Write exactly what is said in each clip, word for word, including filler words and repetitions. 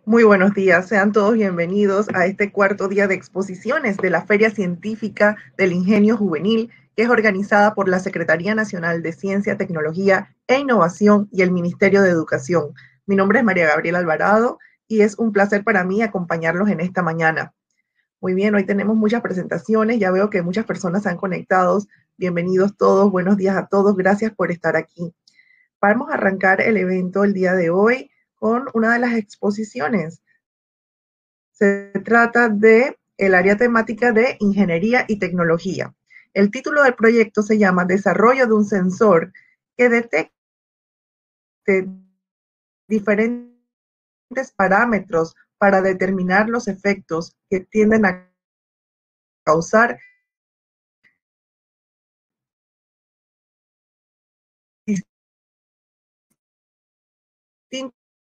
Muy buenos días, sean todos bienvenidos a este cuarto día de exposiciones de la Feria Científica del Ingenio Juvenil, que es organizada por la Secretaría Nacional de Ciencia, Tecnología e Innovación y el Ministerio de Educación. Mi nombre es María Gabriela Alvarado y es un placer para mí acompañarlos en esta mañana. Muy bien, hoy tenemos muchas presentaciones, ya veo que muchas personas se han conectado. Bienvenidos todos, buenos días a todos, gracias por estar aquí. Vamos a arrancar el evento el día de hoy con una de las exposiciones. Se trata de el área temática de Ingeniería y Tecnología. El título del proyecto se llama Desarrollo de un sensor que detecte diferentes parámetros para determinar los efectos que tienden a causar distintos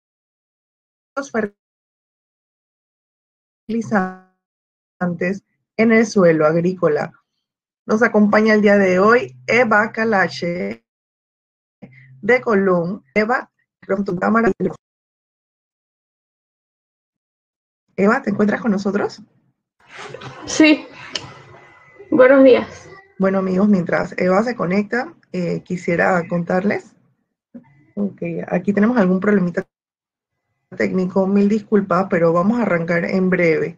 fertilizantes en el suelo agrícola. Nos acompaña el día de hoy Eva Calache de Colón. Eva, con tu cámara. Eva, ¿te encuentras con nosotros? Sí. Buenos días. Bueno, amigos, mientras Eva se conecta, eh, quisiera contarles. Ok, aquí tenemos algún problemita técnico, mil disculpas, pero vamos a arrancar en breve.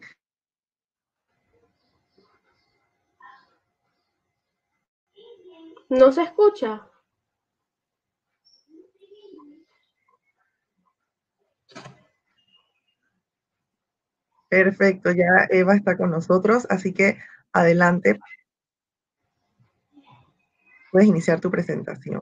¿No se escucha? Perfecto, ya Eva está con nosotros, así que adelante, puedes iniciar tu presentación.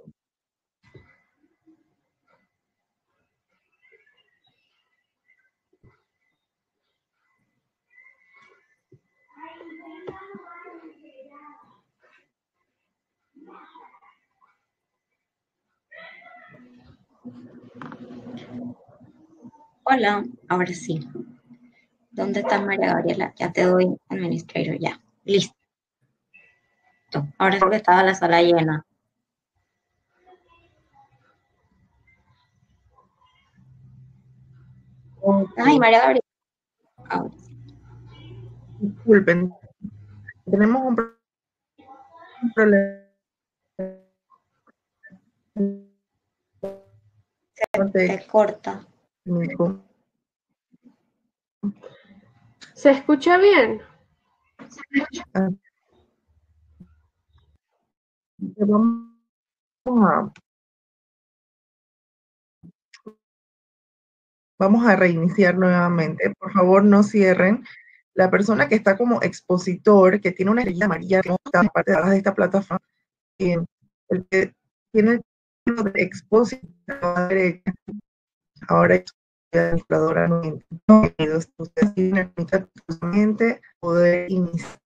Hola, ahora sí. ¿Dónde está María Gabriela? Ya te doy administrator, ya. Listo. Ahora es porque estaba la sala llena. Okay. Ay, María Gabriela. Ahora sí. Disculpen, tenemos un problema. Se corta. ¿Se escucha bien? Ah, vamos a, vamos a reiniciar nuevamente. Por favor, no cierren. La persona que está como expositor, que tiene una estrella amarilla que está en la parte de abajo de esta plataforma, eh, el que tiene el título de expositor a la derecha, ahora es la administradora nuevamente. Ustedes tienen la poder iniciar.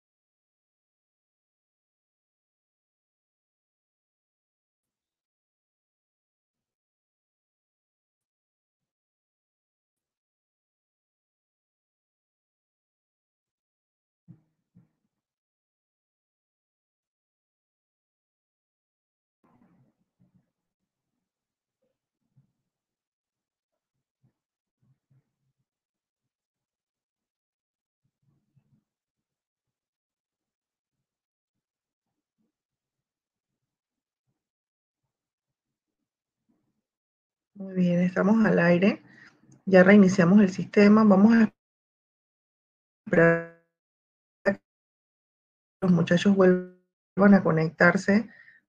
Muy bien, estamos al aire. Ya reiniciamos el sistema. Vamos a esperar a que los muchachos vuelvan a conectarse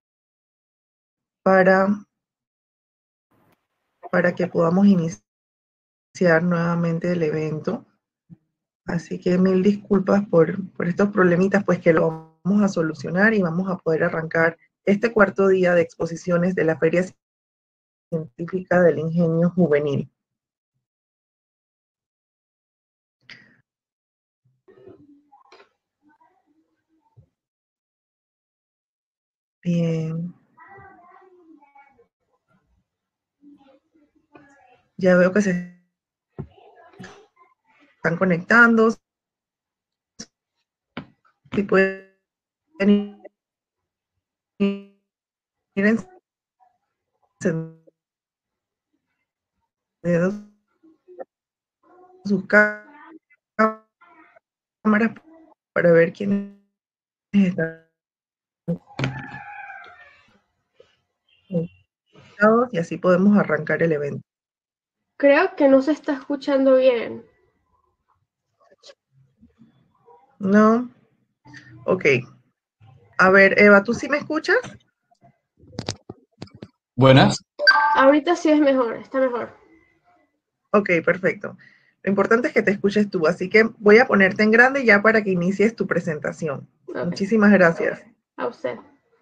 para, para que podamos iniciar nuevamente el evento. Así que mil disculpas por, por estos problemitas, pues que lo vamos a solucionar y vamos a poder arrancar este cuarto día de exposiciones de la Feria Científica del Ingenio Juvenil. Bien. Ya veo que se están conectando. Si pueden ir encendidos. sus cámaras para ver quiénes están conectados y así podemos arrancar el evento. Creo que no se está escuchando bien. ¿No? Ok. A ver, Eva, ¿tú sí me escuchas? Buenas. Ahorita sí es mejor, está mejor. Ok, perfecto. Lo importante es que te escuches tú, así que voy a ponerte en grande ya para que inicies tu presentación. Okay. Muchísimas gracias. A usted.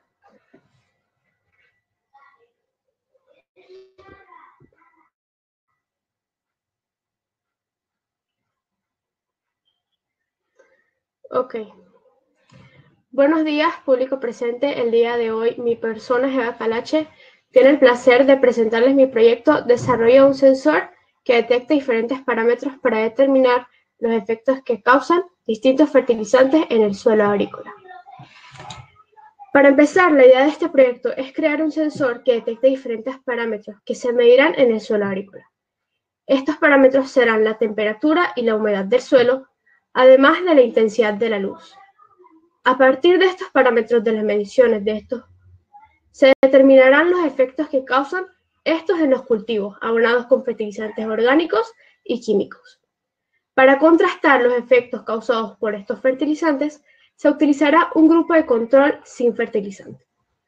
Ok. Buenos días, público presente. El día de hoy, mi persona, Eva Calache, tiene el placer de presentarles mi proyecto Desarrollo de un sensor que detecta diferentes parámetros para determinar los efectos que causan distintos fertilizantes en el suelo agrícola. Para empezar, la idea de este proyecto es crear un sensor que detecte diferentes parámetros que se medirán en el suelo agrícola. Estos parámetros serán la temperatura y la humedad del suelo, además de la intensidad de la luz. A partir de estos parámetros de las mediciones de estos, se determinarán los efectos que causan estos en los cultivos, abonados con fertilizantes orgánicos y químicos. Para contrastar los efectos causados por estos fertilizantes, se utilizará un grupo de control sin fertilizante.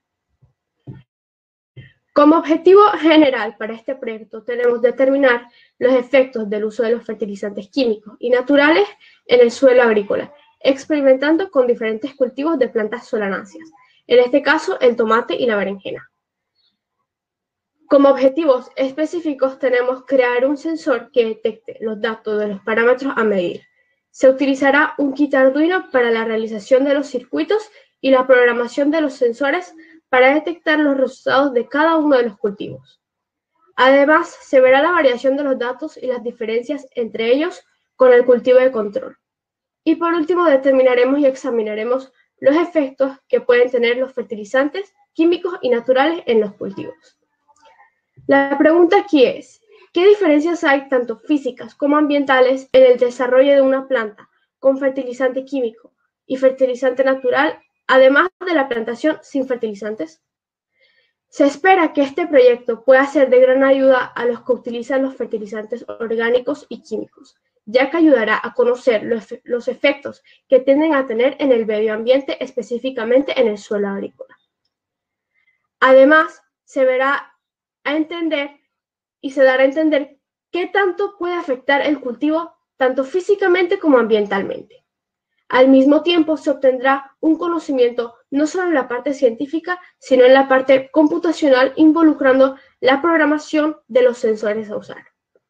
Como objetivo general para este proyecto tenemos determinar los efectos del uso de los fertilizantes químicos y naturales en el suelo agrícola, experimentando con diferentes cultivos de plantas solanáceas, en este caso el tomate y la berenjena. Como objetivos específicos tenemos crear un sensor que detecte los datos de los parámetros a medir. Se utilizará un kit Arduino para la realización de los circuitos y la programación de los sensores para detectar los resultados de cada uno de los cultivos. Además, se verá la variación de los datos y las diferencias entre ellos con el cultivo de control. Y por último, determinaremos y examinaremos los efectos que pueden tener los fertilizantes químicos y naturales en los cultivos. La pregunta aquí es, ¿qué diferencias hay tanto físicas como ambientales en el desarrollo de una planta con fertilizante químico y fertilizante natural, además de la plantación sin fertilizantes? Se espera que este proyecto pueda ser de gran ayuda a los que utilizan los fertilizantes orgánicos y químicos, ya que ayudará a conocer los, los efectos que tienden a tener en el medio ambiente, específicamente en el suelo agrícola. Además, se verá a entender y se dará a entender qué tanto puede afectar el cultivo, tanto físicamente como ambientalmente. Al mismo tiempo, se obtendrá un conocimiento no solo en la parte científica, sino en la parte computacional, involucrando la programación de los sensores a usar.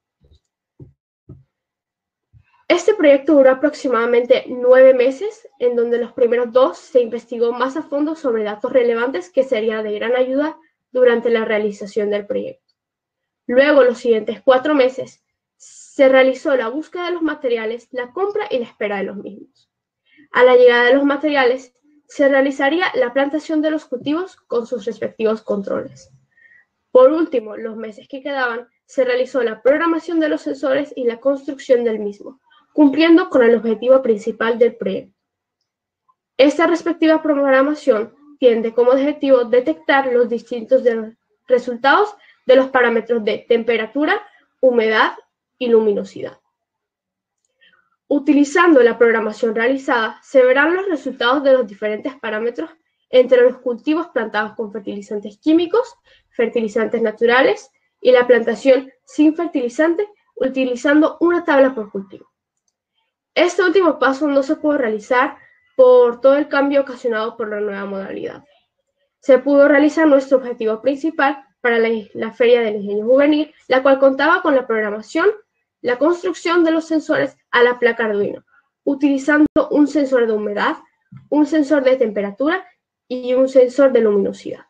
Este proyecto duró aproximadamente nueve meses, en donde los primeros dos se investigó más a fondo sobre datos relevantes que serían de gran ayuda durante la realización del proyecto. Luego, los siguientes cuatro meses, se realizó la búsqueda de los materiales, la compra y la espera de los mismos. A la llegada de los materiales, se realizaría la plantación de los cultivos con sus respectivos controles. Por último, los meses que quedaban, se realizó la programación de los sensores y la construcción del mismo, cumpliendo con el objetivo principal del proyecto. Esta respectiva programación tiene como objetivo detectar los distintos de los resultados de los parámetros de temperatura, humedad y luminosidad. Utilizando la programación realizada, se verán los resultados de los diferentes parámetros entre los cultivos plantados con fertilizantes químicos, fertilizantes naturales y la plantación sin fertilizante, utilizando una tabla por cultivo. Este último paso no se pudo realizar por todo el cambio ocasionado por la nueva modalidad. Se pudo realizar nuestro objetivo principal para la, la Feria del Ingenio Juvenil, la cual contaba con la programación, la construcción de los sensores a la placa Arduino, utilizando un sensor de humedad, un sensor de temperatura y un sensor de luminosidad.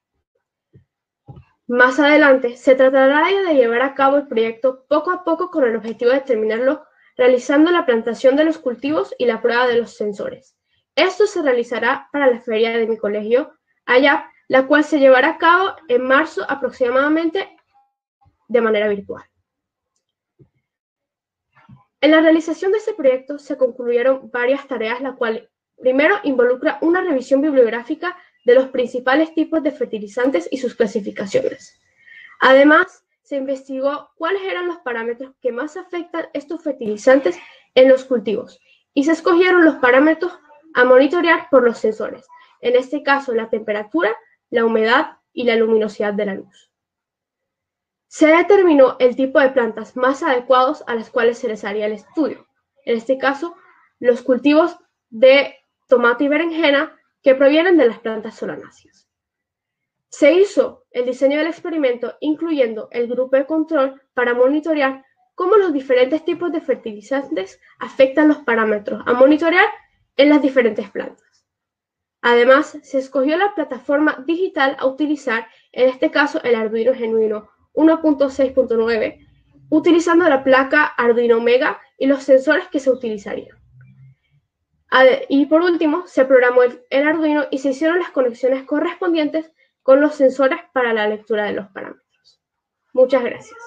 Más adelante, se tratará de llevar a cabo el proyecto poco a poco con el objetivo de terminarlo realizando la plantación de los cultivos y la prueba de los sensores. Esto se realizará para la feria de mi colegio, allá, la cual se llevará a cabo en marzo aproximadamente de manera virtual. En la realización de este proyecto se concluyeron varias tareas, la cual primero involucra una revisión bibliográfica de los principales tipos de fertilizantes y sus clasificaciones. Además, se investigó cuáles eran los parámetros que más afectan estos fertilizantes en los cultivos y se escogieron los parámetros a monitorear por los sensores, en este caso la temperatura, la humedad y la luminosidad de la luz. Se determinó el tipo de plantas más adecuados a las cuales se les haría el estudio, en este caso los cultivos de tomate y berenjena que provienen de las plantas solanáceas. Se hizo el diseño del experimento incluyendo el grupo de control para monitorear cómo los diferentes tipos de fertilizantes afectan los parámetros a monitorear en las diferentes plantas. Además, se escogió la plataforma digital a utilizar, en este caso el Arduino Genuino uno punto seis punto nueve, utilizando la placa Arduino Mega y los sensores que se utilizarían. Y por último, se programó el Arduino y se hicieron las conexiones correspondientes con los sensores para la lectura de los parámetros. Muchas gracias.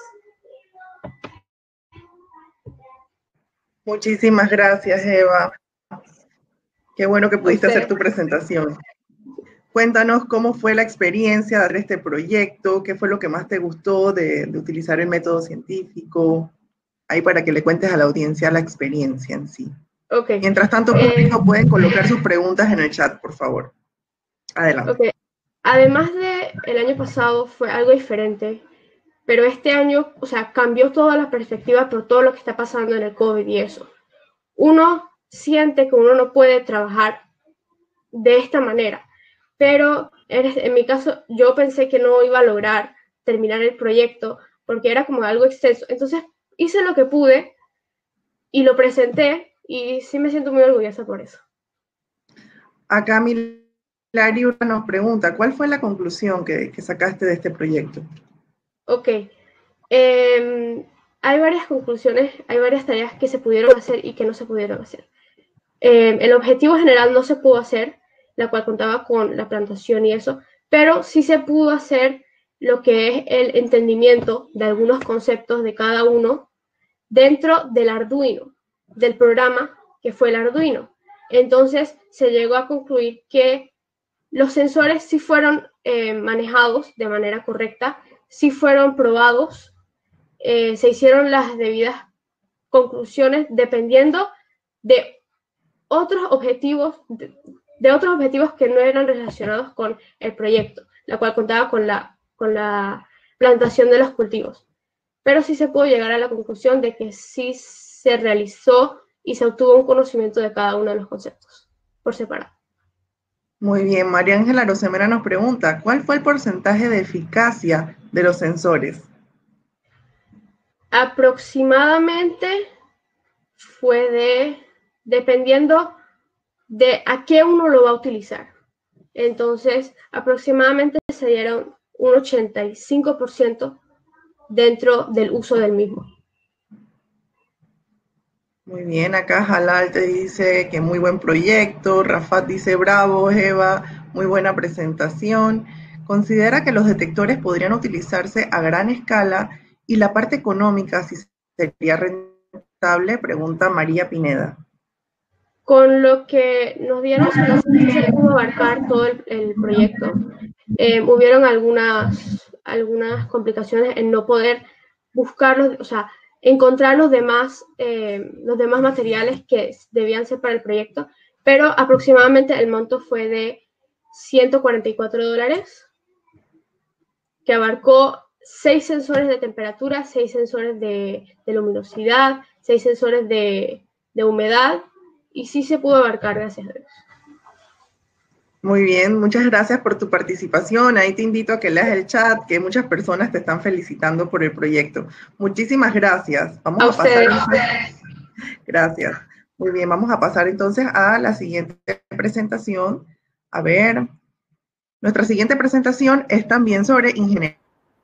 Muchísimas gracias, Eva. Qué bueno que pudiste hacer tu presentación. Cuéntanos cómo fue la experiencia de dar este proyecto, qué fue lo que más te gustó de, de utilizar el método científico, ahí para que le cuentes a la audiencia la experiencia en sí. Okay. Mientras tanto, público, eh, pueden colocar sus preguntas en el chat, por favor. Adelante. Okay. Además de el año pasado fue algo diferente, pero este año, o sea, cambió toda la perspectiva por todo lo que está pasando en el COVID y eso. Uno siente que uno no puede trabajar de esta manera, pero en, en mi caso yo pensé que no iba a lograr terminar el proyecto porque era como algo extenso. Entonces hice lo que pude y lo presenté y sí me siento muy orgullosa por eso. Acá Milari nos pregunta, ¿cuál fue la conclusión que, que sacaste de este proyecto? Ok. Eh, hay varias conclusiones, hay varias tareas que se pudieron hacer y que no se pudieron hacer. Eh, el objetivo general no se pudo hacer, la cual contaba con la plantación y eso, pero sí se pudo hacer lo que es el entendimiento de algunos conceptos de cada uno dentro del Arduino, del programa que fue el Arduino. Entonces se llegó a concluir que los sensores sí fueron eh, manejados de manera correcta, sí fueron probados, eh, se hicieron las debidas conclusiones dependiendo de otros objetivos, de, de otros objetivos que no eran relacionados con el proyecto, la cual contaba con la, con la plantación de los cultivos. Pero sí se pudo llegar a la conclusión de que sí se realizó y se obtuvo un conocimiento de cada uno de los conceptos por separado. Muy bien, María Ángela Rosemera nos pregunta, ¿cuál fue el porcentaje de eficacia de los sensores? Aproximadamente fue de, dependiendo de a qué uno lo va a utilizar. Entonces, aproximadamente se dieron un ochenta y cinco por ciento dentro del uso del mismo. Muy bien, acá Halal te dice que muy buen proyecto, Rafat dice bravo, Eva, muy buena presentación. Considera que los detectores podrían utilizarse a gran escala y la parte económica, si sería rentable, pregunta María Pineda. Con lo que nos dieron, no se pudo abarcar todo el, el proyecto. Eh, hubieron algunas, algunas complicaciones en no poder buscarlos, o sea, encontrar los demás, eh, los demás materiales que debían ser para el proyecto, pero aproximadamente el monto fue de ciento cuarenta y cuatro dólares, que abarcó seis sensores de temperatura, seis sensores de, de luminosidad, seis sensores de, de humedad, y sí se pudo abarcar, gracias a Dios. Muy bien, muchas gracias por tu participación. Ahí te invito a que leas el chat, que muchas personas te están felicitando por el proyecto. Muchísimas gracias. Vamos a, a ustedes. pasar. Gracias. Muy bien, vamos a pasar entonces a la siguiente presentación. A ver, nuestra siguiente presentación es también sobre ingeniería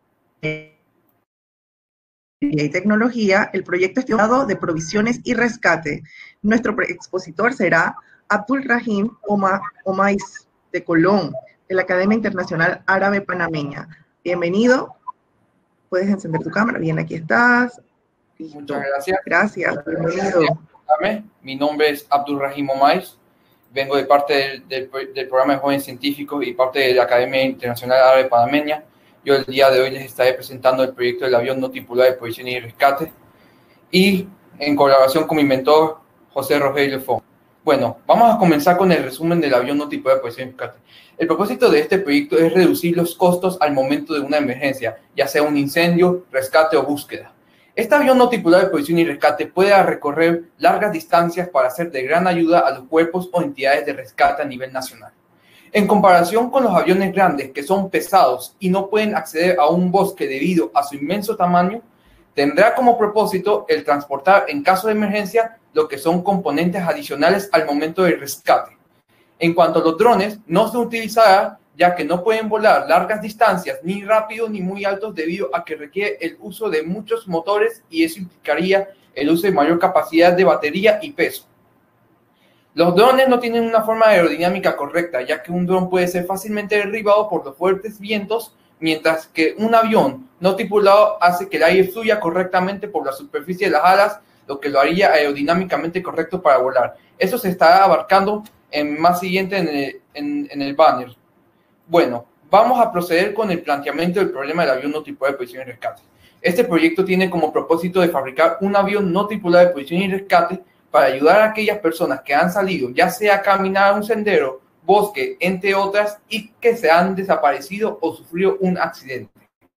y tecnología, el proyecto estimado de provisiones y rescate. Nuestro expositor será Abdul Rahim Omais, de Colón, de la Academia Internacional Árabe Panameña. Bienvenido. Puedes encender tu cámara. Bien, aquí estás. Listo. Muchas gracias. Gracias, bienvenido. Mi nombre es Abdulrahim Omais. Vengo de parte del, del, del programa de Jóvenes Científicos y parte de la Academia Internacional Árabe Panameña. Yo el día de hoy les estaré presentando el proyecto del avión no tripulado de provisión y rescate y en colaboración con mi mentor José Rogelio Fon. Bueno, vamos a comenzar con el resumen del avión no tripulado de provisión y rescate. El propósito de este proyecto es reducir los costos al momento de una emergencia, ya sea un incendio, rescate o búsqueda. Este avión no tripulado de provisión y rescate puede recorrer largas distancias para ser de gran ayuda a los cuerpos o entidades de rescate a nivel nacional. En comparación con los aviones grandes que son pesados y no pueden acceder a un bosque debido a su inmenso tamaño, tendrá como propósito el transportar en caso de emergencia lo que son componentes adicionales al momento del rescate. En cuanto a los drones, no se utilizará ya que no pueden volar largas distancias ni rápido ni muy altos debido a que requiere el uso de muchos motores y eso implicaría el uso de mayor capacidad de batería y peso. Los drones no tienen una forma aerodinámica correcta, ya que un dron puede ser fácilmente derribado por los fuertes vientos, mientras que un avión no tripulado hace que el aire fluya correctamente por la superficie de las alas, lo que lo haría aerodinámicamente correcto para volar. Eso se estará abarcando en más siguiente en el, en, en el banner. Bueno, vamos a proceder con el planteamiento del problema del avión no tripulado de provisión y rescate. Este proyecto tiene como propósito de fabricar un avión no tripulado de provisión y rescate para ayudar a aquellas personas que han salido, ya sea a caminar a un sendero, bosque, entre otras, y que se han desaparecido o sufrido un accidente.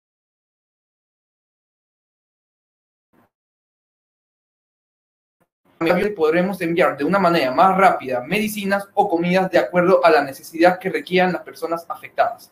Podremos enviar de una manera más rápida medicinas o comidas de acuerdo a la necesidad que requieran las personas afectadas.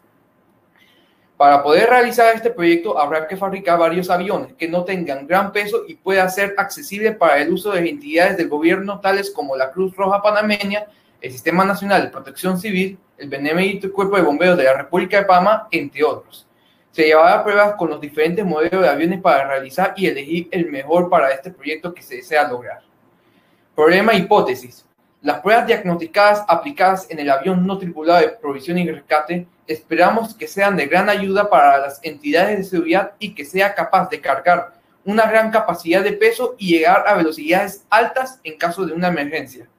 Para poder realizar este proyecto habrá que fabricar varios aviones que no tengan gran peso y pueda ser accesible para el uso de entidades del gobierno tales como la Cruz Roja Panameña, el Sistema Nacional de Protección Civil, el Benemérito Cuerpo de Bomberos de la República de Panamá, entre otros. Se llevará pruebas con los diferentes modelos de aviones para realizar y elegir el mejor para este proyecto que se desea lograr. Problema e hipótesis. Las pruebas diagnosticadas aplicadas en el avión no tripulado de provisión y rescate esperamos que sean de gran ayuda para las entidades de seguridad y que sea capaz de cargar una gran capacidad de peso y llegar a velocidades altas en caso de una emergencia.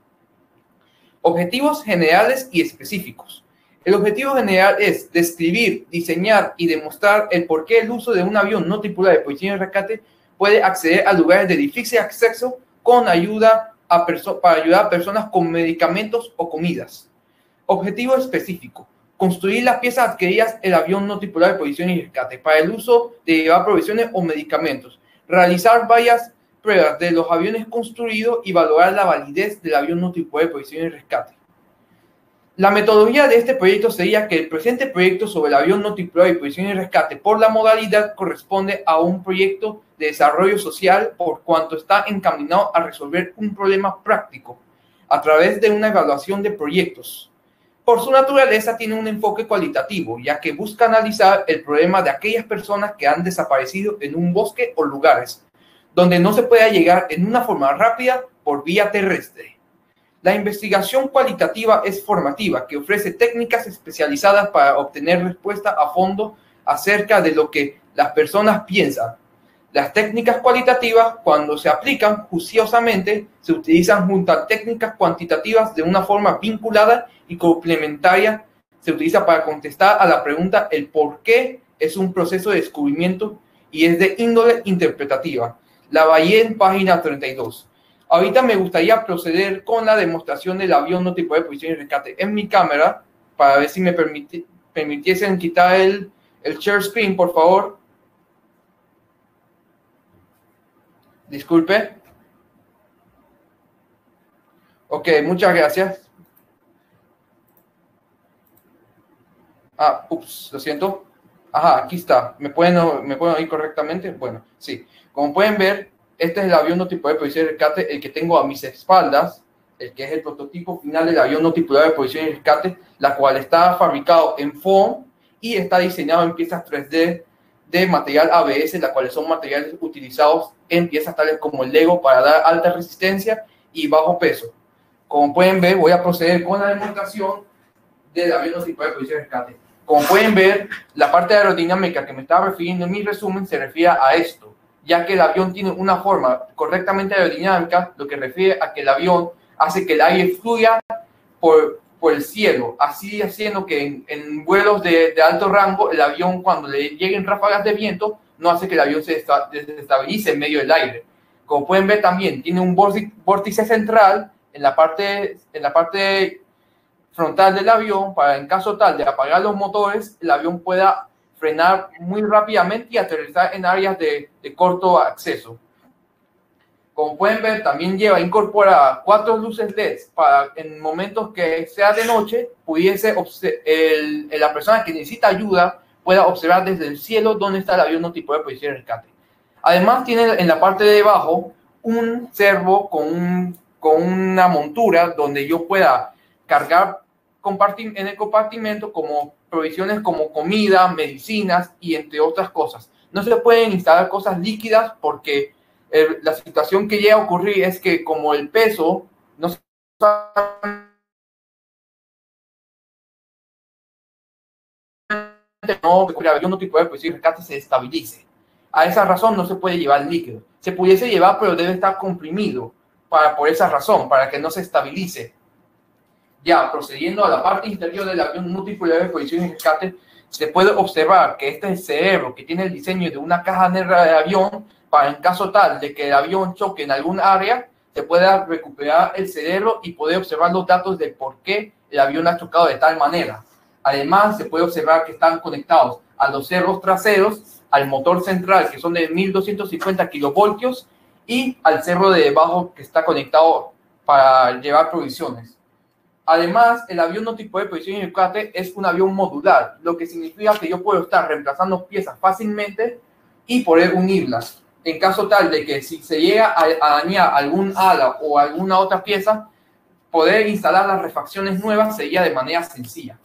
Objetivos generales y específicos. El objetivo general es describir, diseñar y demostrar el por qué el uso de un avión no tripulado de provisión y rescate puede acceder a lugares de difícil acceso con ayuda A para ayudar a personas con medicamentos o comidas. Objetivo específico. Construir las piezas adquiridas el avión no tripulado de provisión y rescate para el uso de llevar provisiones o medicamentos. Realizar varias pruebas de los aviones construidos y valorar la validez del avión no tripulado de provisión y rescate. La metodología de este proyecto sería que el presente proyecto sobre el avión no tripulado de provisión y rescate por la modalidad corresponde a un proyecto de desarrollo social por cuanto está encaminado a resolver un problema práctico a través de una evaluación de proyectos. Por su naturaleza tiene un enfoque cualitativo, ya que busca analizar el problema de aquellas personas que han desaparecido en un bosque o lugares donde no se pueda llegar en una forma rápida por vía terrestre. La investigación cualitativa es formativa, que ofrece técnicas especializadas para obtener respuesta a fondo acerca de lo que las personas piensan. Las técnicas cualitativas, cuando se aplican juiciosamente, se utilizan junto a técnicas cuantitativas de una forma vinculada y complementaria. Se utiliza para contestar a la pregunta el por qué es un proceso de descubrimiento y es de índole interpretativa. Lavallée, página treinta y dos. Ahorita me gustaría proceder con la demostración del avión no tripulado de provisión y rescate en mi cámara para ver si me permiti permitiesen quitar el, el share screen, por favor. Disculpe. Ok, muchas gracias. Ah, ups, lo siento. Ajá, aquí está. ¿Me pueden, ¿Me pueden oír correctamente? Bueno, sí. Como pueden ver, este es el avión no tripulado de provisión y rescate, el que tengo a mis espaldas, el que es el prototipo final del avión no tripulado de provisión y rescate, la cual está fabricado en foam y está diseñado en piezas tres D de material A B S, las cuales son materiales utilizados en piezas tales como el Lego para dar alta resistencia y bajo peso. Como pueden ver, voy a proceder con la demostración del avión no tripulado de provisión y rescate. Como pueden ver, la parte aerodinámica que me estaba refiriendo en mi resumen se refiere a esto, ya que el avión tiene una forma correctamente aerodinámica, lo que refiere a que el avión hace que el aire fluya por, por el cielo, así haciendo que en, en vuelos de, de alto rango, el avión, cuando le lleguen ráfagas de viento, no hace que el avión se desestabilice en medio del aire. Como pueden ver también, tiene un vórtice central en la parte, en la parte frontal del avión, para en caso tal de apagar los motores, el avión pueda frenar muy rápidamente y aterrizar en áreas de, de corto acceso. Como pueden ver, también lleva incorporada cuatro luces L E D para en momentos que sea de noche, pudiese el, la persona que necesita ayuda pueda observar desde el cielo dónde está el avión no tipo de policía de rescate. Además, tiene en la parte de abajo un servo con, un, con una montura donde yo pueda cargar en el compartimento como provisiones como comida, medicinas y entre otras cosas. No se pueden instalar cosas líquidas porque eh, la situación que llega a ocurrir es que como el peso no se no, el avión no tipo de policía de rescate se estabilice. A esa razón no se puede llevar líquido. Se pudiese llevar, pero debe estar comprimido para, por esa razón, para que no se estabilice. Ya, procediendo a la parte interior del avión múltiple de policía de rescate, se puede observar que este es el cerebro que tiene el diseño de una caja negra de avión para en caso tal de que el avión choque en algún área, se pueda recuperar el cerebro y poder observar los datos de por qué el avión ha chocado de tal manera. Además, se puede observar que están conectados a los cerros traseros, al motor central, que son de mil doscientos cincuenta kilovoltios, y al cerro de debajo, que está conectado para llevar provisiones. Además, el avión no tipo de policía de rescate es un avión modular, lo que significa que yo puedo estar reemplazando piezas fácilmente y poder unirlas. En caso tal de que si se llega a, a dañar algún ala o alguna otra pieza, poder instalar las refacciones nuevas sería de manera sencilla.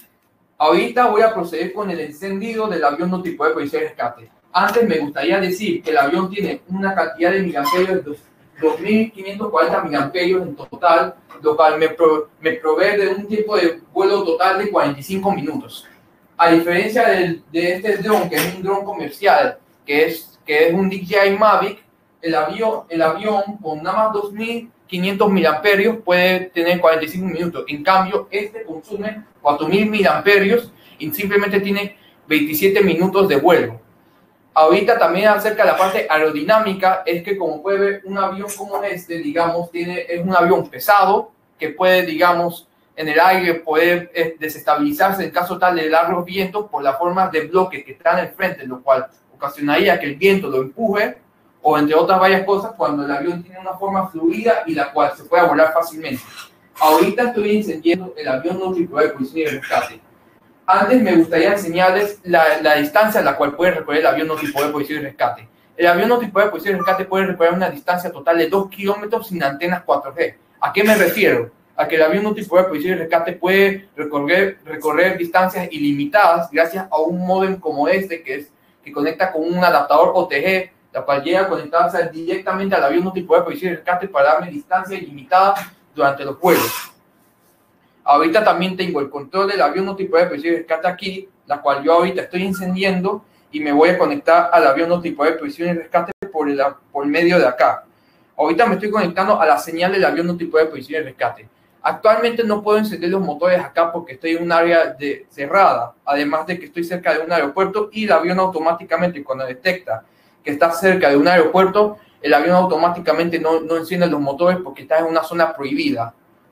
Ahorita voy a proceder con el encendido del avión no tipo de policía de rescate. Antes me gustaría decir que el avión tiene una cantidad de miliamperios de dos mil quinientos cuarenta miliamperios en total, lo cual me, pro, me provee de un tiempo de vuelo total de cuarenta y cinco minutos. A diferencia del, de este dron, que es un dron comercial, que es, que es un D J I Mavic, el avión, el avión con nada más dos mil quinientos miliamperios puede tener cuarenta y cinco minutos. En cambio, este consume cuatro mil miliamperios y simplemente tiene veintisiete minutos de vuelo. Ahorita también acerca de la parte aerodinámica, es que como puede ver, un avión como este, digamos, tiene, es un avión pesado que puede, digamos, en el aire poder eh, desestabilizarse en caso tal de largos vientos por las formas de bloque que están al frente, lo cual ocasionaría que el viento lo empuje, o entre otras varias cosas, cuando el avión tiene una forma fluida y la cual se puede volar fácilmente. Ahorita estoy encendiendo el avión no tripulado de policía de rescate. Antes me gustaría enseñarles la, la distancia a la cual puede recorrer el avión no tripulado de policía de rescate. El avión no tripulado de policía de rescate puede recorrer una distancia total de dos kilómetros sin antenas cuatro G. ¿A qué me refiero? A que el avión no tripulado de policía de rescate puede recorrer, recorrer distancias ilimitadas gracias a un módem como este que, es, que conecta con un adaptador O T G, la cual llega a conectarse directamente al avión no tripulado de policía de rescate para darme distancia ilimitada durante los vuelos. Ahorita también tengo el control del avión no tripulado de policía de rescate aquí, la cual yo ahorita estoy encendiendo y me voy a conectar al avión no tripulado de policía de rescate por, el, por medio de acá. Ahorita me estoy conectando a la señal del avión no tripulado de policía de rescate. Actualmente no puedo encender los motores acá porque estoy en un área de, cerrada, además de que estoy cerca de un aeropuerto y el avión automáticamente cuando detecta que está cerca de un aeropuerto, el avión automáticamente no, no enciende los motores porque está en una zona prohibida.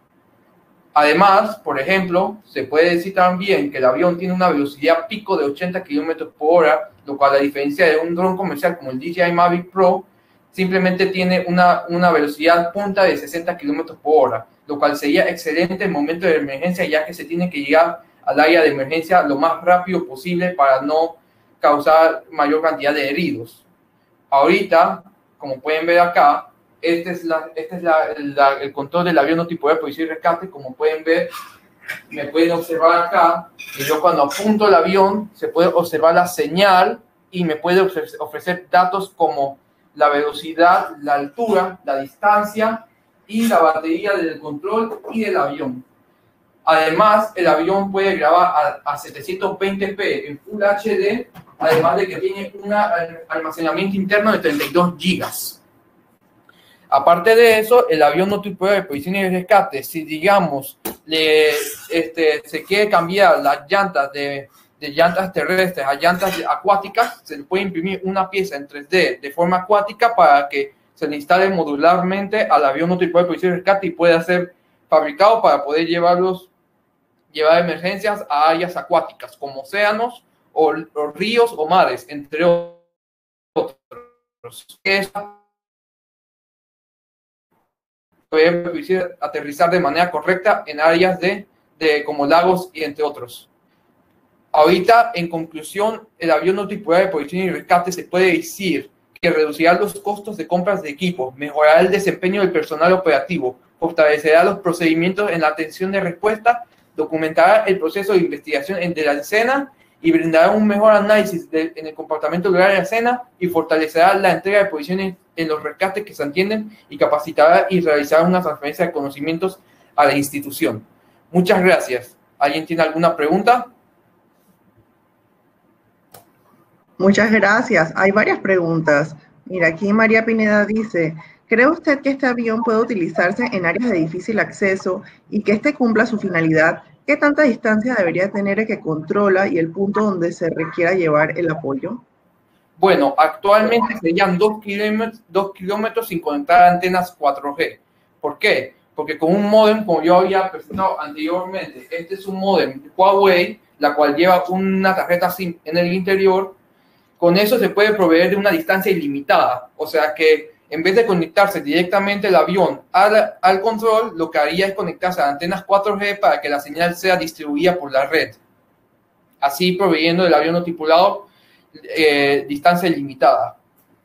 Además, por ejemplo, se puede decir también que el avión tiene una velocidad pico de ochenta kilómetros por hora, lo cual a diferencia de un dron comercial como el D J I Mavic Pro, simplemente tiene una, una velocidad punta de sesenta kilómetros por hora, lo cual sería excelente en momentos de emergencia, ya que se tiene que llegar al área de emergencia lo más rápido posible para no causar mayor cantidad de heridos. Ahorita, como pueden ver acá, este es, la, este es la, la, el control del avión no tripulado de policía y rescate. Como pueden ver, me pueden observar acá, y yo cuando apunto el avión, se puede observar la señal y me puede ofrecer, ofrecer datos como la velocidad, la altura, la distancia y la batería del control y del avión. Además, el avión puede grabar a, a setecientos veinte p en Full H D, además de que tiene un almacenamiento interno de treinta y dos gigas. Aparte de eso, el avión no tripulado de provisión y rescate, si digamos le, este, se quiere cambiar las llantas de, de llantas terrestres a llantas acuáticas, se le puede imprimir una pieza en tres D de forma acuática para que se le instale modularmente al avión no tripulado de provisión y rescate y pueda ser fabricado para poder llevarlos, llevar emergencias a áreas acuáticas como océanos o, o ríos o mares, entre otros. Poder aterrizar de manera correcta en áreas de, de como lagos y entre otros. Ahorita, en conclusión, el avión no tripulado de provisión y rescate se puede decir que reducirá los costos de compras de equipo, mejorará el desempeño del personal operativo, fortalecerá los procedimientos en la atención de respuesta, documentará el proceso de investigación de la escena y brindará un mejor análisis de, en el comportamiento lugar de la escena y fortalecerá la entrega de posiciones en los rescates que se entienden y capacitará y realizará una transferencia de conocimientos a la institución. Muchas gracias. ¿Alguien tiene alguna pregunta? Muchas gracias. Hay varias preguntas. Mira, aquí María Pineda dice, ¿cree usted que este avión puede utilizarse en áreas de difícil acceso y que éste cumpla su finalidad? ¿Qué tanta distancia debería tener el que controla y el punto donde se requiera llevar el apoyo? Bueno, actualmente serían dos kilómetros, dos kilómetros sin conectar antenas cuatro G. ¿Por qué? Porque con un módem, como yo había presentado anteriormente, este es un módem de Huawei, la cual lleva una tarjeta SIM en el interior. Con eso se puede proveer de una distancia ilimitada. O sea que en vez de conectarse directamente el avión al, al control, lo que haría es conectarse a antenas cuatro G para que la señal sea distribuida por la red. Así proveyendo del avión no tripulado Eh, distancia ilimitada.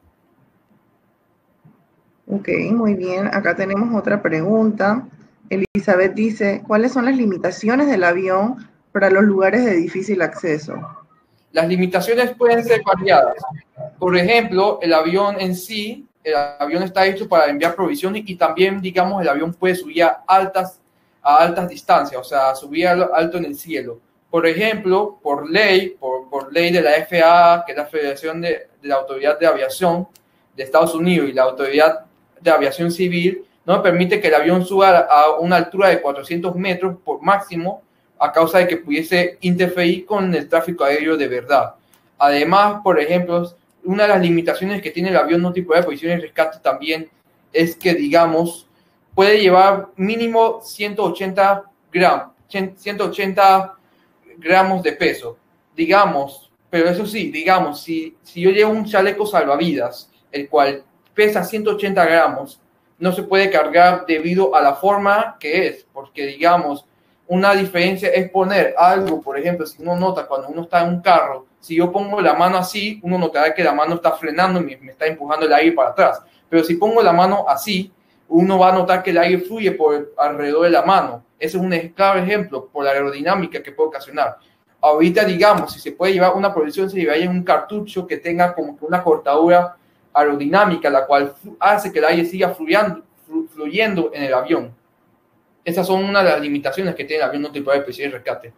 Ok, muy bien. Acá tenemos otra pregunta. Elizabeth dice, ¿cuáles son las limitaciones del avión para los lugares de difícil acceso? Las limitaciones pueden ser variadas. Por ejemplo, el avión en sí, el avión está hecho para enviar provisiones y también, digamos, el avión puede subir a altas, a altas distancias, o sea, subir alto en el cielo. Por ejemplo, por ley, por, por ley de la F A A, que es la Federación de, de la Autoridad de Aviación de Estados Unidos y la Autoridad de Aviación Civil, no permite que el avión suba a una altura de cuatrocientos metros por máximo a causa de que pudiese interferir con el tráfico aéreo de verdad. Además, por ejemplo, una de las limitaciones que tiene el avión no tripulado de provisión y rescate también es que, digamos, puede llevar mínimo ciento ochenta gramos, ciento ochenta gramos de peso, digamos, pero eso sí, digamos, si, si yo llevo un chaleco salvavidas, el cual pesa ciento ochenta gramos, no se puede cargar debido a la forma que es, porque digamos, una diferencia es poner algo, por ejemplo, si uno nota cuando uno está en un carro, si yo pongo la mano así, uno notará que la mano está frenando y me, me está empujando el aire para atrás, pero si pongo la mano así, uno va a notar que el aire fluye por alrededor de la mano. Ese es un claro ejemplo por la aerodinámica que puede ocasionar. Ahorita, digamos, si se puede llevar una provisión, se llevaría un cartucho que tenga como que una cortadura aerodinámica, la cual hace que el aire siga fluyendo, fluyendo en el avión. Esas son una de las limitaciones que tiene el avión no tripulado de provisión y rescate.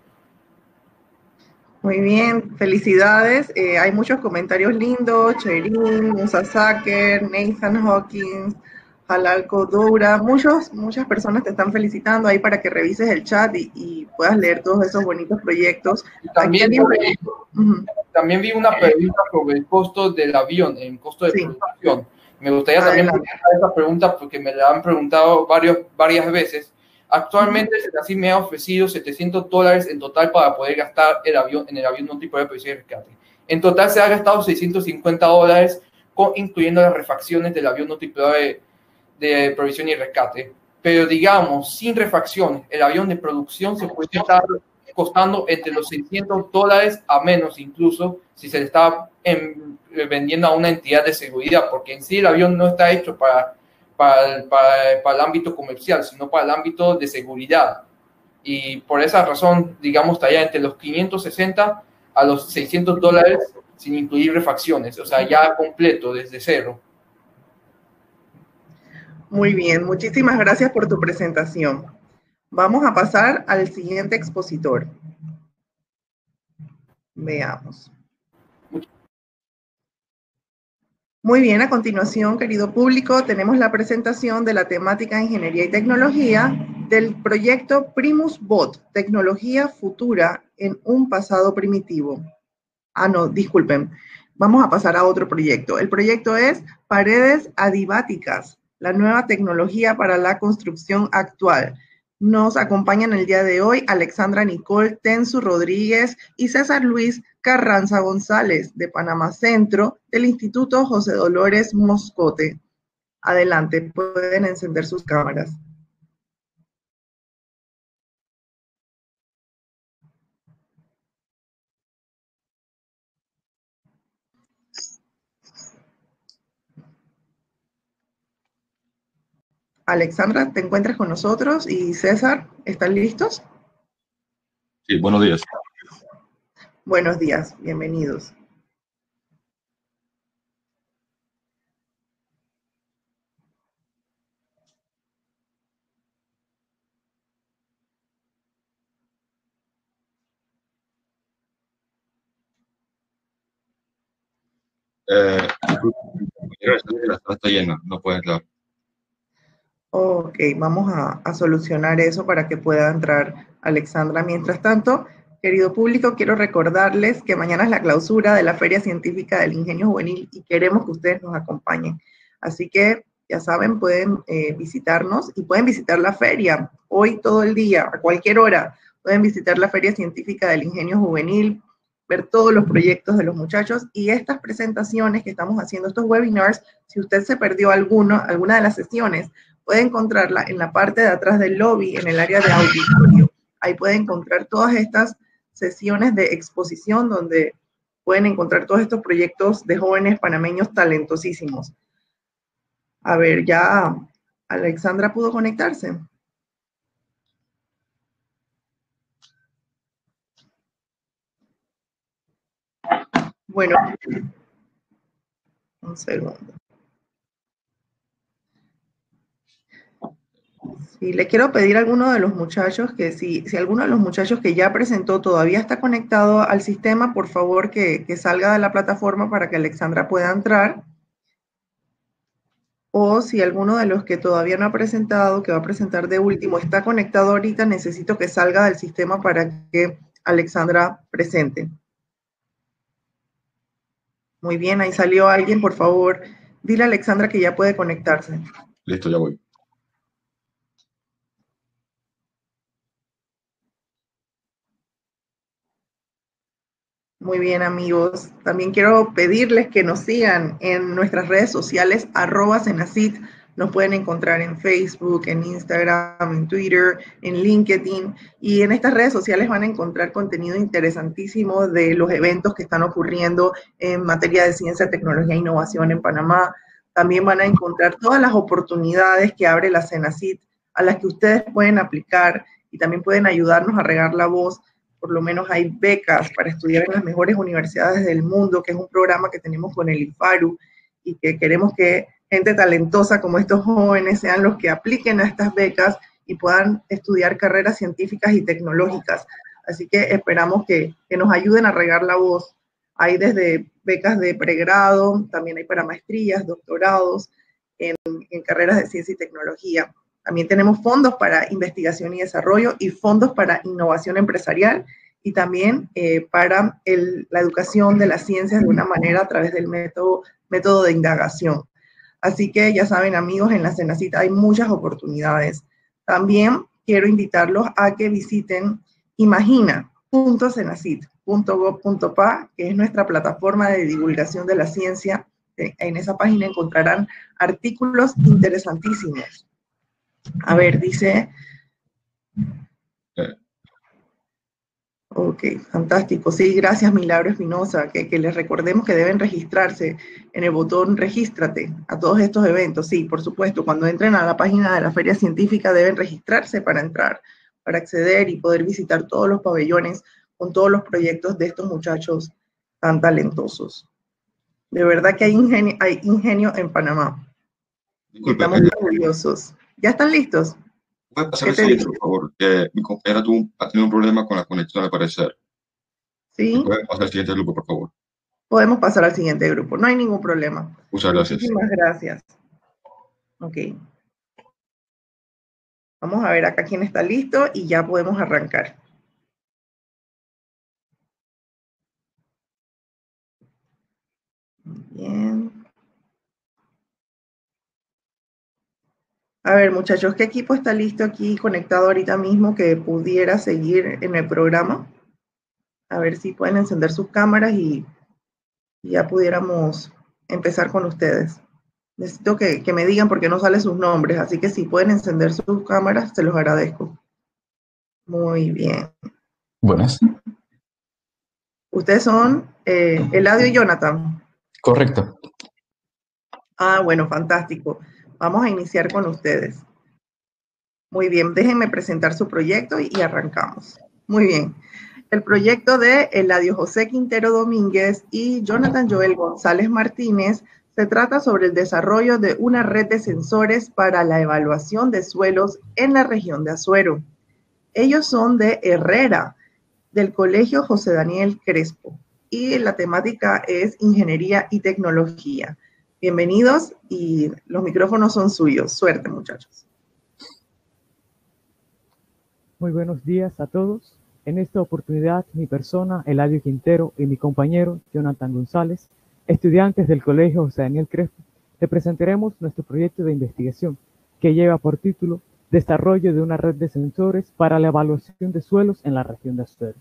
Muy bien, felicidades. Eh, hay muchos comentarios lindos. Cherin, Musa Saker, Nathan Hawkins, Halal Kodura, muchos, muchas personas te están felicitando ahí para que revises el chat y, y puedas leer todos esos bonitos proyectos. También, Aquí, uh-huh. también vi una pregunta sobre el costo del avión, el costo de sí. producción. Me gustaría Adelante. también contestar esta pregunta porque me la han preguntado varios, varias veces. Actualmente uh-huh. Así me ha ofrecido setecientos dólares en total para poder gastar el avión, en el avión no tripulado de provisión y rescate. En total se ha gastado seiscientos cincuenta dólares, con, incluyendo las refacciones del avión no tripulado de de provisión y rescate, pero digamos, sin refacciones, el avión de producción se puede estar costando entre los seiscientos dólares a menos incluso si se le está en, vendiendo a una entidad de seguridad, porque en sí el avión no está hecho para, para, para, para el ámbito comercial, sino para el ámbito de seguridad. Y por esa razón, digamos, está ya entre los quinientos sesenta a los seiscientos dólares sin incluir refacciones, o sea, ya completo, desde cero. Muy bien, muchísimas gracias por tu presentación. Vamos a pasar al siguiente expositor. Veamos. Muy bien, a continuación, querido público, tenemos la presentación de la temática de Ingeniería y Tecnología del proyecto Primus Bot, Tecnología Futura en un Pasado Primitivo. Ah, no, disculpen. Vamos a pasar a otro proyecto. El proyecto es Paredes Adiabáticas, la nueva tecnología para la construcción actual. Nos acompañan el día de hoy Alexandra Nicole Tensu Rodríguez y César Luis Carranza González, de Panamá Centro, del Instituto José Dolores Moscote. Adelante, pueden encender sus cámaras. Alexandra, ¿te encuentras con nosotros? Y César, ¿están listos? Sí, buenos días. Buenos días, bienvenidos. Eh, la sala está llena, no puede entrar. Ok, vamos a, a solucionar eso para que pueda entrar Alexandra. Mientras tanto, querido público, quiero recordarles que mañana es la clausura de la Feria Científica del Ingenio Juvenil y queremos que ustedes nos acompañen. Así que, ya saben, pueden eh, visitarnos y pueden visitar la feria hoy todo el día, a cualquier hora. Pueden visitar la Feria Científica del Ingenio Juvenil, ver todos los proyectos de los muchachos y estas presentaciones que estamos haciendo, estos webinars, si usted se perdió alguno, alguna de las sesiones, puede encontrarla en la parte de atrás del lobby, en el área de auditorio. Ahí puede encontrar todas estas sesiones de exposición donde pueden encontrar todos estos proyectos de jóvenes panameños talentosísimos. A ver, ya Alexandra pudo conectarse. Bueno, un segundo. Sí, le quiero pedir a alguno de los muchachos que si, si alguno de los muchachos que ya presentó todavía está conectado al sistema, por favor que, que salga de la plataforma para que Alexandra pueda entrar. O si alguno de los que todavía no ha presentado, que va a presentar de último, está conectado ahorita, necesito que salga del sistema para que Alexandra presente. Muy bien, ahí salió alguien, por favor. Dile a Alexandra que ya puede conectarse. Listo, ya voy. Muy bien, amigos. También quiero pedirles que nos sigan en nuestras redes sociales, arroba Cenacit. Nos pueden encontrar en Facebook, en Instagram, en Twitter, en LinkedIn. Y en estas redes sociales van a encontrar contenido interesantísimo de los eventos que están ocurriendo en materia de ciencia, tecnología e innovación en Panamá. También van a encontrar todas las oportunidades que abre la Cenacit, a las que ustedes pueden aplicar y también pueden ayudarnos a regar la voz. Por lo menos hay becas para estudiar en las mejores universidades del mundo, que es un programa que tenemos con el IFARU y que queremos que gente talentosa como estos jóvenes sean los que apliquen a estas becas y puedan estudiar carreras científicas y tecnológicas. Así que esperamos que, que nos ayuden a regar la voz. Hay desde becas de pregrado, también hay para maestrías, doctorados en, en carreras de ciencia y tecnología. También tenemos fondos para investigación y desarrollo y fondos para innovación empresarial y también eh, para el, la educación de las ciencias de una manera a través del método, método de indagación. Así que ya saben, amigos, en la Cenacit hay muchas oportunidades. También quiero invitarlos a que visiten imagina punto cenacit punto gob punto pa, que es nuestra plataforma de divulgación de la ciencia. En esa página encontrarán artículos interesantísimos. A ver, dice... Ok, fantástico. Sí, gracias, Milagro Espinosa. Que, que les recordemos que deben registrarse en el botón Regístrate a todos estos eventos. Sí, por supuesto, cuando entren a la página de la Feria Científica deben registrarse para entrar, para acceder y poder visitar todos los pabellones con todos los proyectos de estos muchachos tan talentosos. De verdad que hay ingenio, hay ingenio en Panamá. Disculpe, Estamos eh, orgullosos. ¿Ya están listos? ¿Puedes pasar ¿Qué al te siguiente, dice? por favor? Que mi compañera tuvo, un- ha tenido un problema con la conexión al parecer. ¿Me ¿Sí? puedes pasar al siguiente grupo, por favor? Podemos pasar al siguiente grupo. No hay ningún problema. Muchas gracias. Muchísimas gracias. Ok. Vamos a ver acá quién está listo y ya podemos arrancar. Muy bien. A ver, muchachos, ¿qué equipo está listo aquí conectado ahorita mismo que pudiera seguir en el programa? A ver si pueden encender sus cámaras y, y ya pudiéramos empezar con ustedes. Necesito que, que me digan porque no salen sus nombres, así que si pueden encender sus cámaras, se los agradezco. Muy bien. Buenas. Ustedes son eh, Eladio y Jonathan. Correcto. Ah, bueno, fantástico. Vamos a iniciar con ustedes. Muy bien, déjenme presentar su proyecto y, y arrancamos. Muy bien. El proyecto de Eladio José Quintero Domínguez y Jonathan Joel González Martínez se trata sobre el desarrollo de una red de sensores para la evaluación de suelos en la región de Azuero. Ellos son de Herrera, del Colegio José Daniel Crespo, y la temática es Ingeniería y Tecnología. Bienvenidos y los micrófonos son suyos. Suerte, muchachos. Muy buenos días a todos. En esta oportunidad, mi persona, Eladio Quintero, y mi compañero, Jonathan González, estudiantes del Colegio José Daniel Crespo, le presentaremos nuestro proyecto de investigación, que lleva por título Desarrollo de una red de sensores para la evaluación de suelos en la región de Azuero.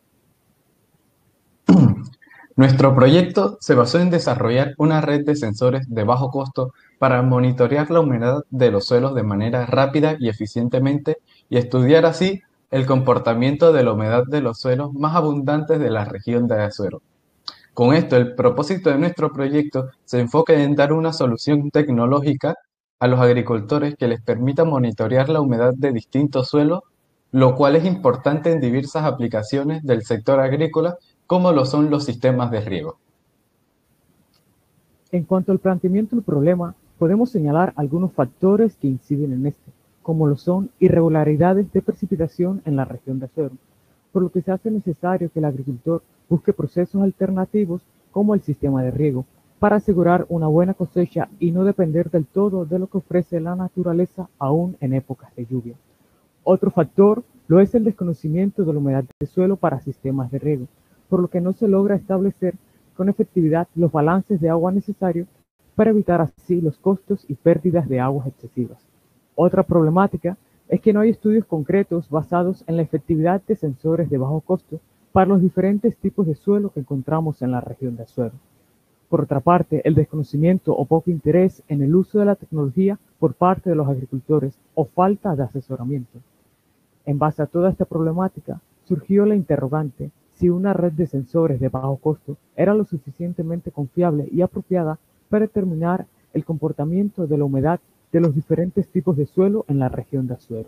Nuestro proyecto se basó en desarrollar una red de sensores de bajo costo para monitorear la humedad de los suelos de manera rápida y eficientemente y estudiar así el comportamiento de la humedad de los suelos más abundantes de la región de Azuero. Con esto, el propósito de nuestro proyecto se enfoca en dar una solución tecnológica a los agricultores que les permita monitorear la humedad de distintos suelos, lo cual es importante en diversas aplicaciones del sector agrícola, como lo son los sistemas de riego. En cuanto al planteamiento del problema, podemos señalar algunos factores que inciden en este, como lo son irregularidades de precipitación en la región de Azuero, por lo que se hace necesario que el agricultor busque procesos alternativos como el sistema de riego, para asegurar una buena cosecha y no depender del todo de lo que ofrece la naturaleza aún en épocas de lluvia. Otro factor lo es el desconocimiento de la humedad del suelo para sistemas de riego, por lo que no se logra establecer con efectividad los balances de agua necesarios para evitar así los costos y pérdidas de aguas excesivas. Otra problemática es que no hay estudios concretos basados en la efectividad de sensores de bajo costo para los diferentes tipos de suelo que encontramos en la región de Azuero. Por otra parte, el desconocimiento o poco interés en el uso de la tecnología por parte de los agricultores o falta de asesoramiento. En base a toda esta problemática, surgió la interrogante si una red de sensores de bajo costo era lo suficientemente confiable y apropiada para determinar el comportamiento de la humedad de los diferentes tipos de suelo en la región de Azuero.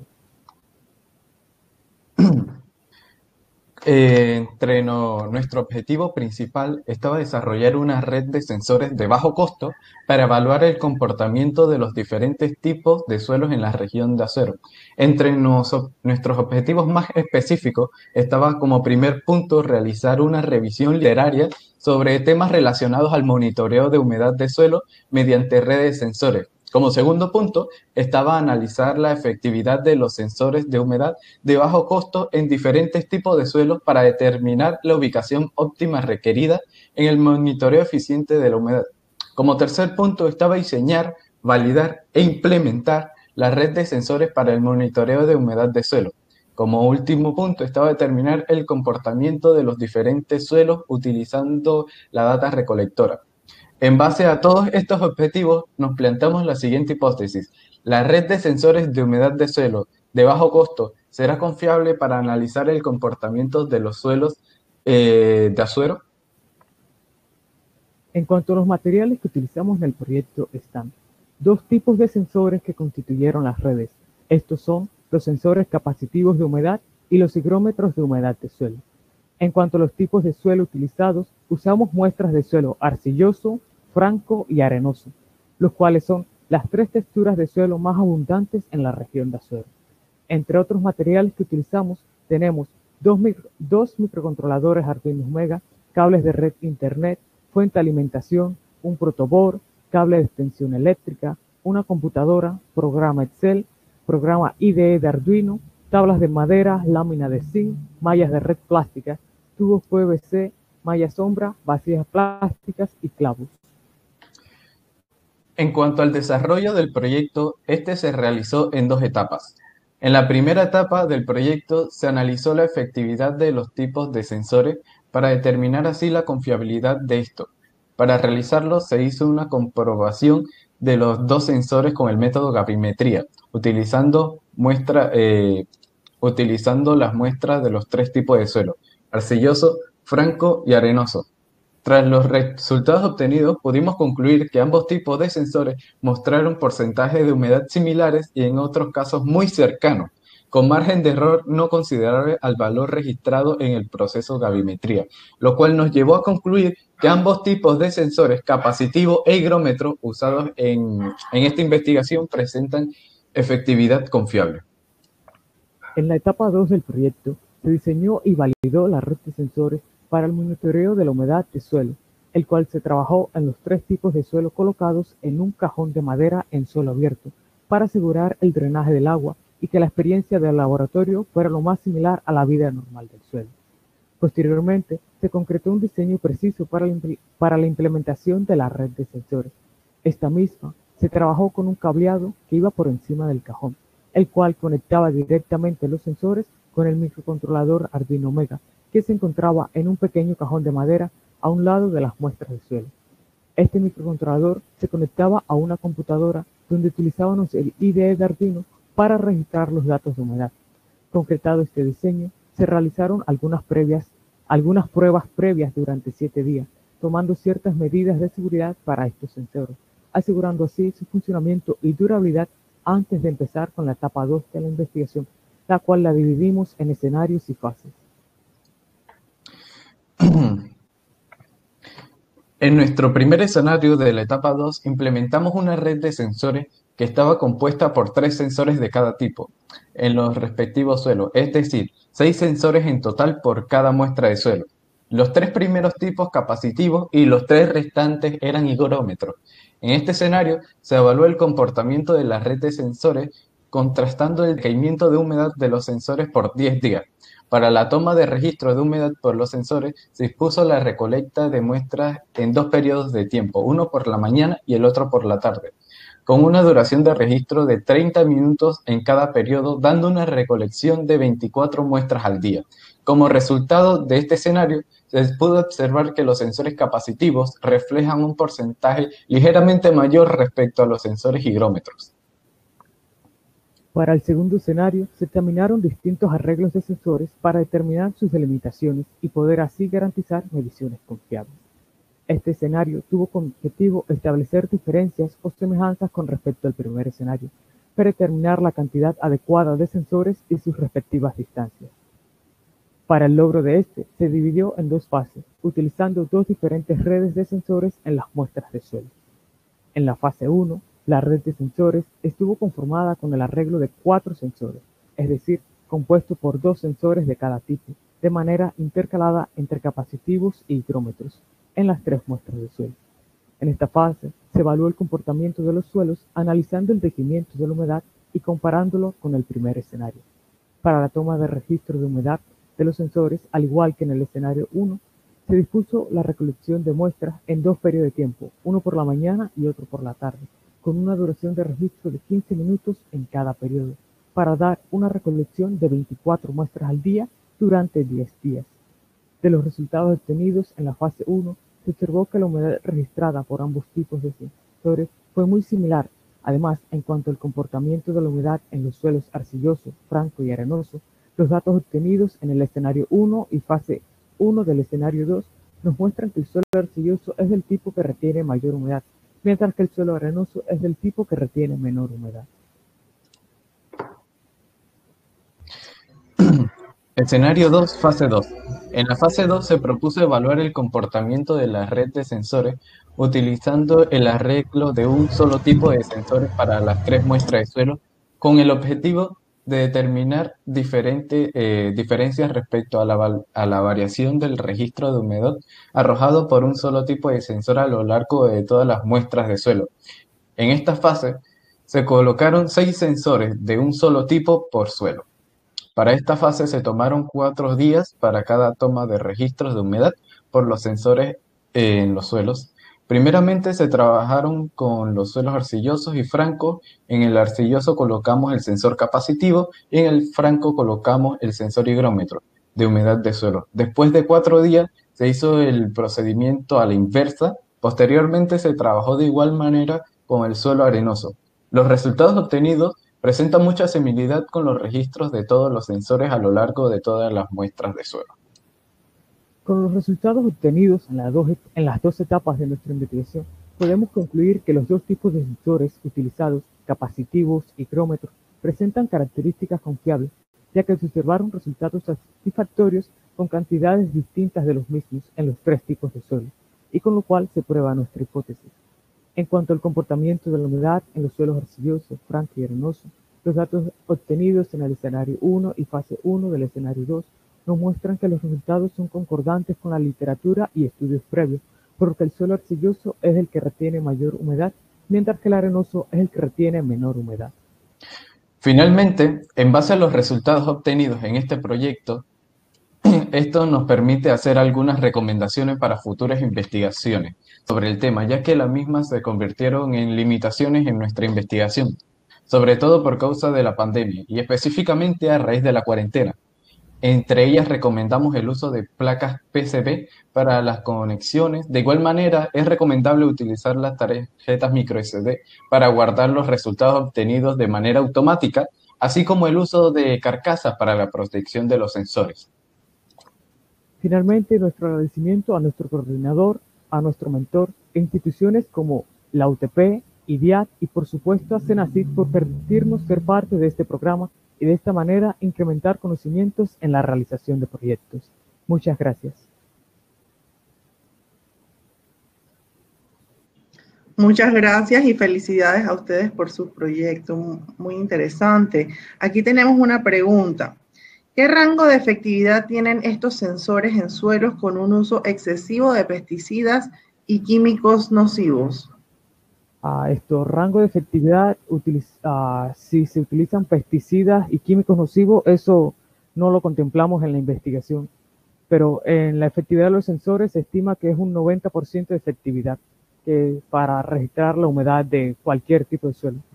Eh, entre no- nuestro objetivo principal estaba desarrollar una red de sensores de bajo costo para evaluar el comportamiento de los diferentes tipos de suelos en la región de Azuero. Entre nos- nuestros objetivos más específicos estaba como primer punto realizar una revisión literaria sobre temas relacionados al monitoreo de humedad de suelo mediante redes de sensores. Como segundo punto, estaba analizar la efectividad de los sensores de humedad de bajo costo en diferentes tipos de suelos para determinar la ubicación óptima requerida en el monitoreo eficiente de la humedad. Como tercer punto, estaba diseñar, validar e implementar la red de sensores para el monitoreo de humedad de suelo. Como último punto, estaba determinar el comportamiento de los diferentes suelos utilizando la data recolectora. En base a todos estos objetivos, nos planteamos la siguiente hipótesis. La red de sensores de humedad de suelo de bajo costo será confiable para analizar el comportamiento de los suelos eh, de Azuero. En cuanto a los materiales que utilizamos en el proyecto están dos tipos de sensores que constituyeron las redes. Estos son los sensores capacitivos de humedad y los higrómetros de humedad de suelo. En cuanto a los tipos de suelo utilizados, usamos muestras de suelo arcilloso, franco y arenoso, los cuales son las tres texturas de suelo más abundantes en la región de Azuero. Entre otros materiales que utilizamos tenemos dos, micro, dos microcontroladores Arduino Mega, cables de red internet, fuente de alimentación, un protoboard, cable de extensión eléctrica, una computadora, programa Excel, programa I D E de Arduino, tablas de madera, lámina de zinc, mallas de red plástica, tubos P V C, malla sombra, vasijas plásticas y clavos. En cuanto al desarrollo del proyecto, este se realizó en dos etapas. En la primera etapa del proyecto se analizó la efectividad de los tipos de sensores para determinar así la confiabilidad de esto. Para realizarlo se hizo una comprobación de los dos sensores con el método gravimetría, utilizando, muestra, eh, utilizando las muestras de los tres tipos de suelo: arcilloso, franco y arenoso. Tras los resultados obtenidos, pudimos concluir que ambos tipos de sensores mostraron porcentajes de humedad similares y en otros casos muy cercanos, con margen de error no considerable al valor registrado en el proceso gravimetría, lo cual nos llevó a concluir que ambos tipos de sensores, capacitivo e higrómetro, usados en, en esta investigación presentan efectividad confiable. En la etapa dos del proyecto, se diseñó y validó la red de sensores para el monitoreo de la humedad de suelo, el cual se trabajó en los tres tipos de suelo colocados en un cajón de madera en suelo abierto, para asegurar el drenaje del agua y que la experiencia del laboratorio fuera lo más similar a la vida normal del suelo. Posteriormente, se concretó un diseño preciso para la, para la implementación de la red de sensores. Esta misma se trabajó con un cableado que iba por encima del cajón, el cual conectaba directamente los sensores con el microcontrolador Arduino Mega, que se encontraba en un pequeño cajón de madera a un lado de las muestras de suelo. Este microcontrolador se conectaba a una computadora donde utilizábamos el I D E de Arduino para registrar los datos de humedad. Concretado este diseño, se realizaron algunas, previas, algunas pruebas previas durante siete días, tomando ciertas medidas de seguridad para estos sensores, asegurando así su funcionamiento y durabilidad antes de empezar con la etapa dos de la investigación, la cual la dividimos en escenarios y fases. En nuestro primer escenario de la etapa dos implementamos una red de sensores que estaba compuesta por tres sensores de cada tipo en los respectivos suelos, es decir, seis sensores en total por cada muestra de suelo. Los tres primeros tipos capacitivos y los tres restantes eran higrómetros. En este escenario se evaluó el comportamiento de la red de sensores contrastando el decaimiento de humedad de los sensores por diez días. Para la toma de registro de humedad por los sensores, se dispuso la recolecta de muestras en dos periodos de tiempo, uno por la mañana y el otro por la tarde, con una duración de registro de treinta minutos en cada periodo, dando una recolección de veinticuatro muestras al día. Como resultado de este escenario, se pudo observar que los sensores capacitivos reflejan un porcentaje ligeramente mayor respecto a los sensores higrómetros. Para el segundo escenario, se examinaron distintos arreglos de sensores para determinar sus delimitaciones y poder así garantizar mediciones confiables. Este escenario tuvo como objetivo establecer diferencias o semejanzas con respecto al primer escenario, para determinar la cantidad adecuada de sensores y sus respectivas distancias. Para el logro de este, se dividió en dos fases, utilizando dos diferentes redes de sensores en las muestras de suelo. En la fase uno, la red de sensores estuvo conformada con el arreglo de cuatro sensores, es decir, compuesto por dos sensores de cada tipo, de manera intercalada entre capacitivos y higrómetros, en las tres muestras de suelo. En esta fase, se evaluó el comportamiento de los suelos analizando el decaimiento de la humedad y comparándolo con el primer escenario. Para la toma de registro de humedad de los sensores, al igual que en el escenario uno, se dispuso la recolección de muestras en dos periodos de tiempo, uno por la mañana y otro por la tarde, con una duración de registro de quince minutos en cada periodo, para dar una recolección de veinticuatro muestras al día durante diez días. De los resultados obtenidos en la fase uno, se observó que la humedad registrada por ambos tipos de sensores fue muy similar. Además, en cuanto al comportamiento de la humedad en los suelos arcilloso, franco y arenoso, los datos obtenidos en el escenario uno y fase uno del escenario dos nos muestran que el suelo arcilloso es del tipo que retiene mayor humedad, mientras que el suelo arenoso es del tipo que retiene menor humedad. Escenario dos, fase dos. En la fase dos se propuso evaluar el comportamiento de la red de sensores utilizando el arreglo de un solo tipo de sensores para las tres muestras de suelo, con el objetivo de determinar diferente, eh, diferencias respecto a la, val- a la variación del registro de humedad arrojado por un solo tipo de sensor a lo largo de todas las muestras de suelo. En esta fase se colocaron seis sensores de un solo tipo por suelo. Para esta fase se tomaron cuatro días para cada toma de registros de humedad por los sensores en los suelos. Primeramente se trabajaron con los suelos arcillosos y francos. En el arcilloso colocamos el sensor capacitivo y en el franco colocamos el sensor higrómetro de humedad de suelo. Después de cuatro días se hizo el procedimiento a la inversa. Posteriormente se trabajó de igual manera con el suelo arenoso. Los resultados obtenidos presentan mucha similitud con los registros de todos los sensores a lo largo de todas las muestras de suelo. Con los resultados obtenidos en las, dos, en las dos etapas de nuestra investigación, podemos concluir que los dos tipos de sensores utilizados, capacitivos y higrómetros, presentan características confiables, ya que se observaron resultados satisfactorios con cantidades distintas de los mismos en los tres tipos de suelo, y con lo cual se prueba nuestra hipótesis. En cuanto al comportamiento de la humedad en los suelos arcillosos, francos y arenosos, los datos obtenidos en el escenario uno y fase uno del escenario dos nos muestran que los resultados son concordantes con la literatura y estudios previos, porque el suelo arcilloso es el que retiene mayor humedad, mientras que el arenoso es el que retiene menor humedad. Finalmente, en base a los resultados obtenidos en este proyecto, esto nos permite hacer algunas recomendaciones para futuras investigaciones sobre el tema, ya que las mismas se convirtieron en limitaciones en nuestra investigación, sobre todo por causa de la pandemia y específicamente a raíz de la cuarentena. Entre ellas recomendamos el uso de placas P C B para las conexiones. De igual manera, es recomendable utilizar las tarjetas micro S D para guardar los resultados obtenidos de manera automática, así como el uso de carcasas para la protección de los sensores. Finalmente, nuestro agradecimiento a nuestro coordinador, a nuestro mentor e instituciones como la U T P, I D I A T y por supuesto a CENACYT por permitirnos ser parte de este programa y de esta manera incrementar conocimientos en la realización de proyectos. Muchas gracias. Muchas gracias y felicidades a ustedes por su proyecto, muy interesante. Aquí tenemos una pregunta. ¿Qué rango de efectividad tienen estos sensores en suelos con un uso excesivo de pesticidas y químicos nocivos? Uh, esto, rango de efectividad, utiliza, uh, si se utilizan pesticidas y químicos nocivos, eso no lo contemplamos en la investigación, pero en la efectividad de los sensores se estima que es un noventa por ciento de efectividad que para registrar la humedad de cualquier tipo de suelo.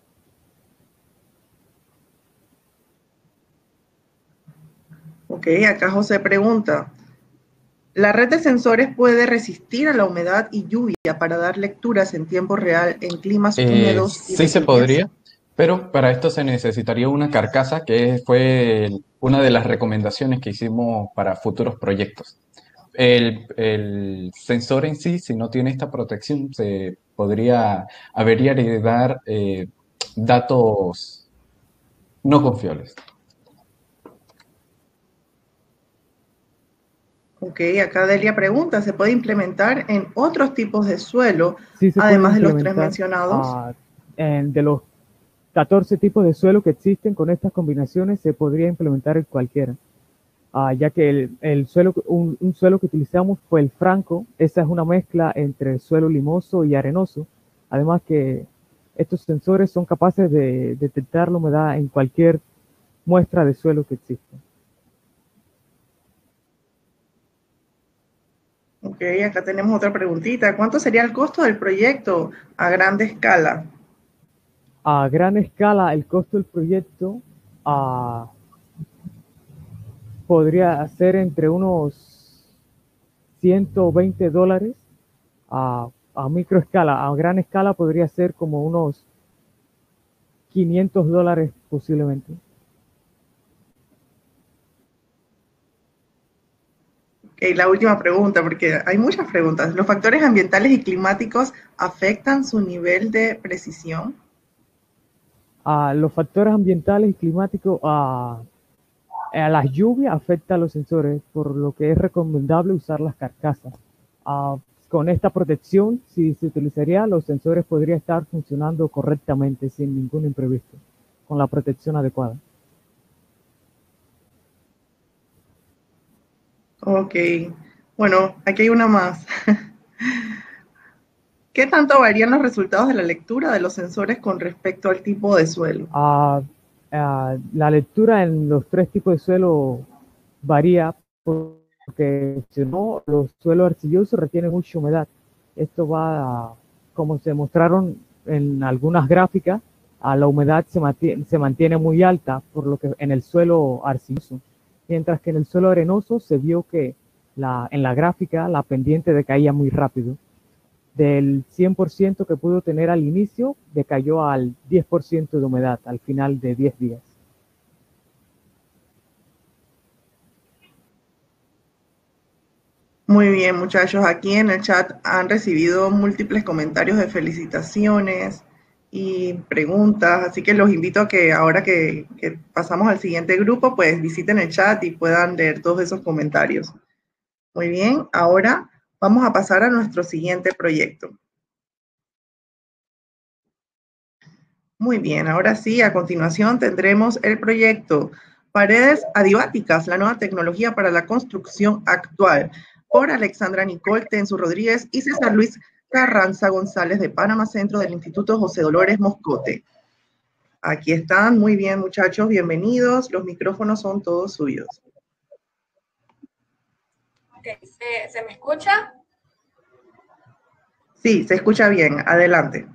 Ok, acá José pregunta, ¿la red de sensores puede resistir a la humedad y lluvia para dar lecturas en tiempo real en climas Eh, húmedos y sí de se lluvias? podría, pero para esto se necesitaría una carcasa, que fue el- una de las recomendaciones que hicimos para futuros proyectos. El, el sensor en sí, si no tiene esta protección, se podría averiar y dar eh, datos no confiables. Ok, acá Delia pregunta, ¿se puede implementar en otros tipos de suelo, Sí se además puede de los tres implementar, mencionados? uh, en, de los catorce tipos de suelo que existen con estas combinaciones, se podría implementar en cualquiera. Uh, ya que el, el suelo, un, un suelo que utilizamos fue el franco. Esa es una mezcla entre suelo limoso y arenoso. Además que estos sensores son capaces de detectar la humedad en cualquier muestra de suelo que exista. Ok, acá tenemos otra preguntita. ¿Cuánto sería el costo del proyecto a grande escala? A gran escala, el costo del proyecto uh, podría ser entre unos ciento veinte dólares. A, a microescala, a gran escala podría ser como unos quinientos dólares posiblemente. Ok, la última pregunta, porque hay muchas preguntas. ¿Los factores ambientales y climáticos afectan su nivel de precisión? Uh, los factores ambientales y climáticos, uh, a las lluvias afectan a los sensores, por lo que es recomendable usar las carcasas. Uh, con esta protección, si se utilizaría, los sensores podrían estar funcionando correctamente sin ningún imprevisto, con la protección adecuada. Ok, bueno, aquí hay una más. ¿Qué tanto varían los resultados de la lectura de los sensores con respecto al tipo de suelo? Ah, ah, la lectura en los tres tipos de suelo varía porque si no, los suelos arcillosos retienen mucha humedad. Esto va, a, como se mostraron en algunas gráficas, a la humedad se mantiene, se mantiene muy alta, por lo que en el suelo arcilloso, mientras que en el suelo arenoso se vio que la, en la gráfica la pendiente decaía muy rápido. Del cien por ciento que pudo tener al inicio, decayó al diez por ciento de humedad al final de diez días. Muy bien, muchachos. Aquí en el chat han recibido múltiples comentarios de felicitaciones y preguntas, así que los invito a que ahora que, que pasamos al siguiente grupo, pues visiten el chat y puedan leer todos esos comentarios. Muy bien, ahora vamos a pasar a nuestro siguiente proyecto. Muy bien, ahora sí, a continuación tendremos el proyecto Paredes Adiabáticas, la nueva tecnología para la construcción actual, por Alexandra Nicole Tensu Rodríguez y César Luis Carranza González de Panamá Centro del Instituto José Dolores Moscote. Aquí están, muy bien muchachos, bienvenidos, los micrófonos son todos suyos. Okay. ¿Se, ¿Se me escucha? Sí, se escucha bien, adelante.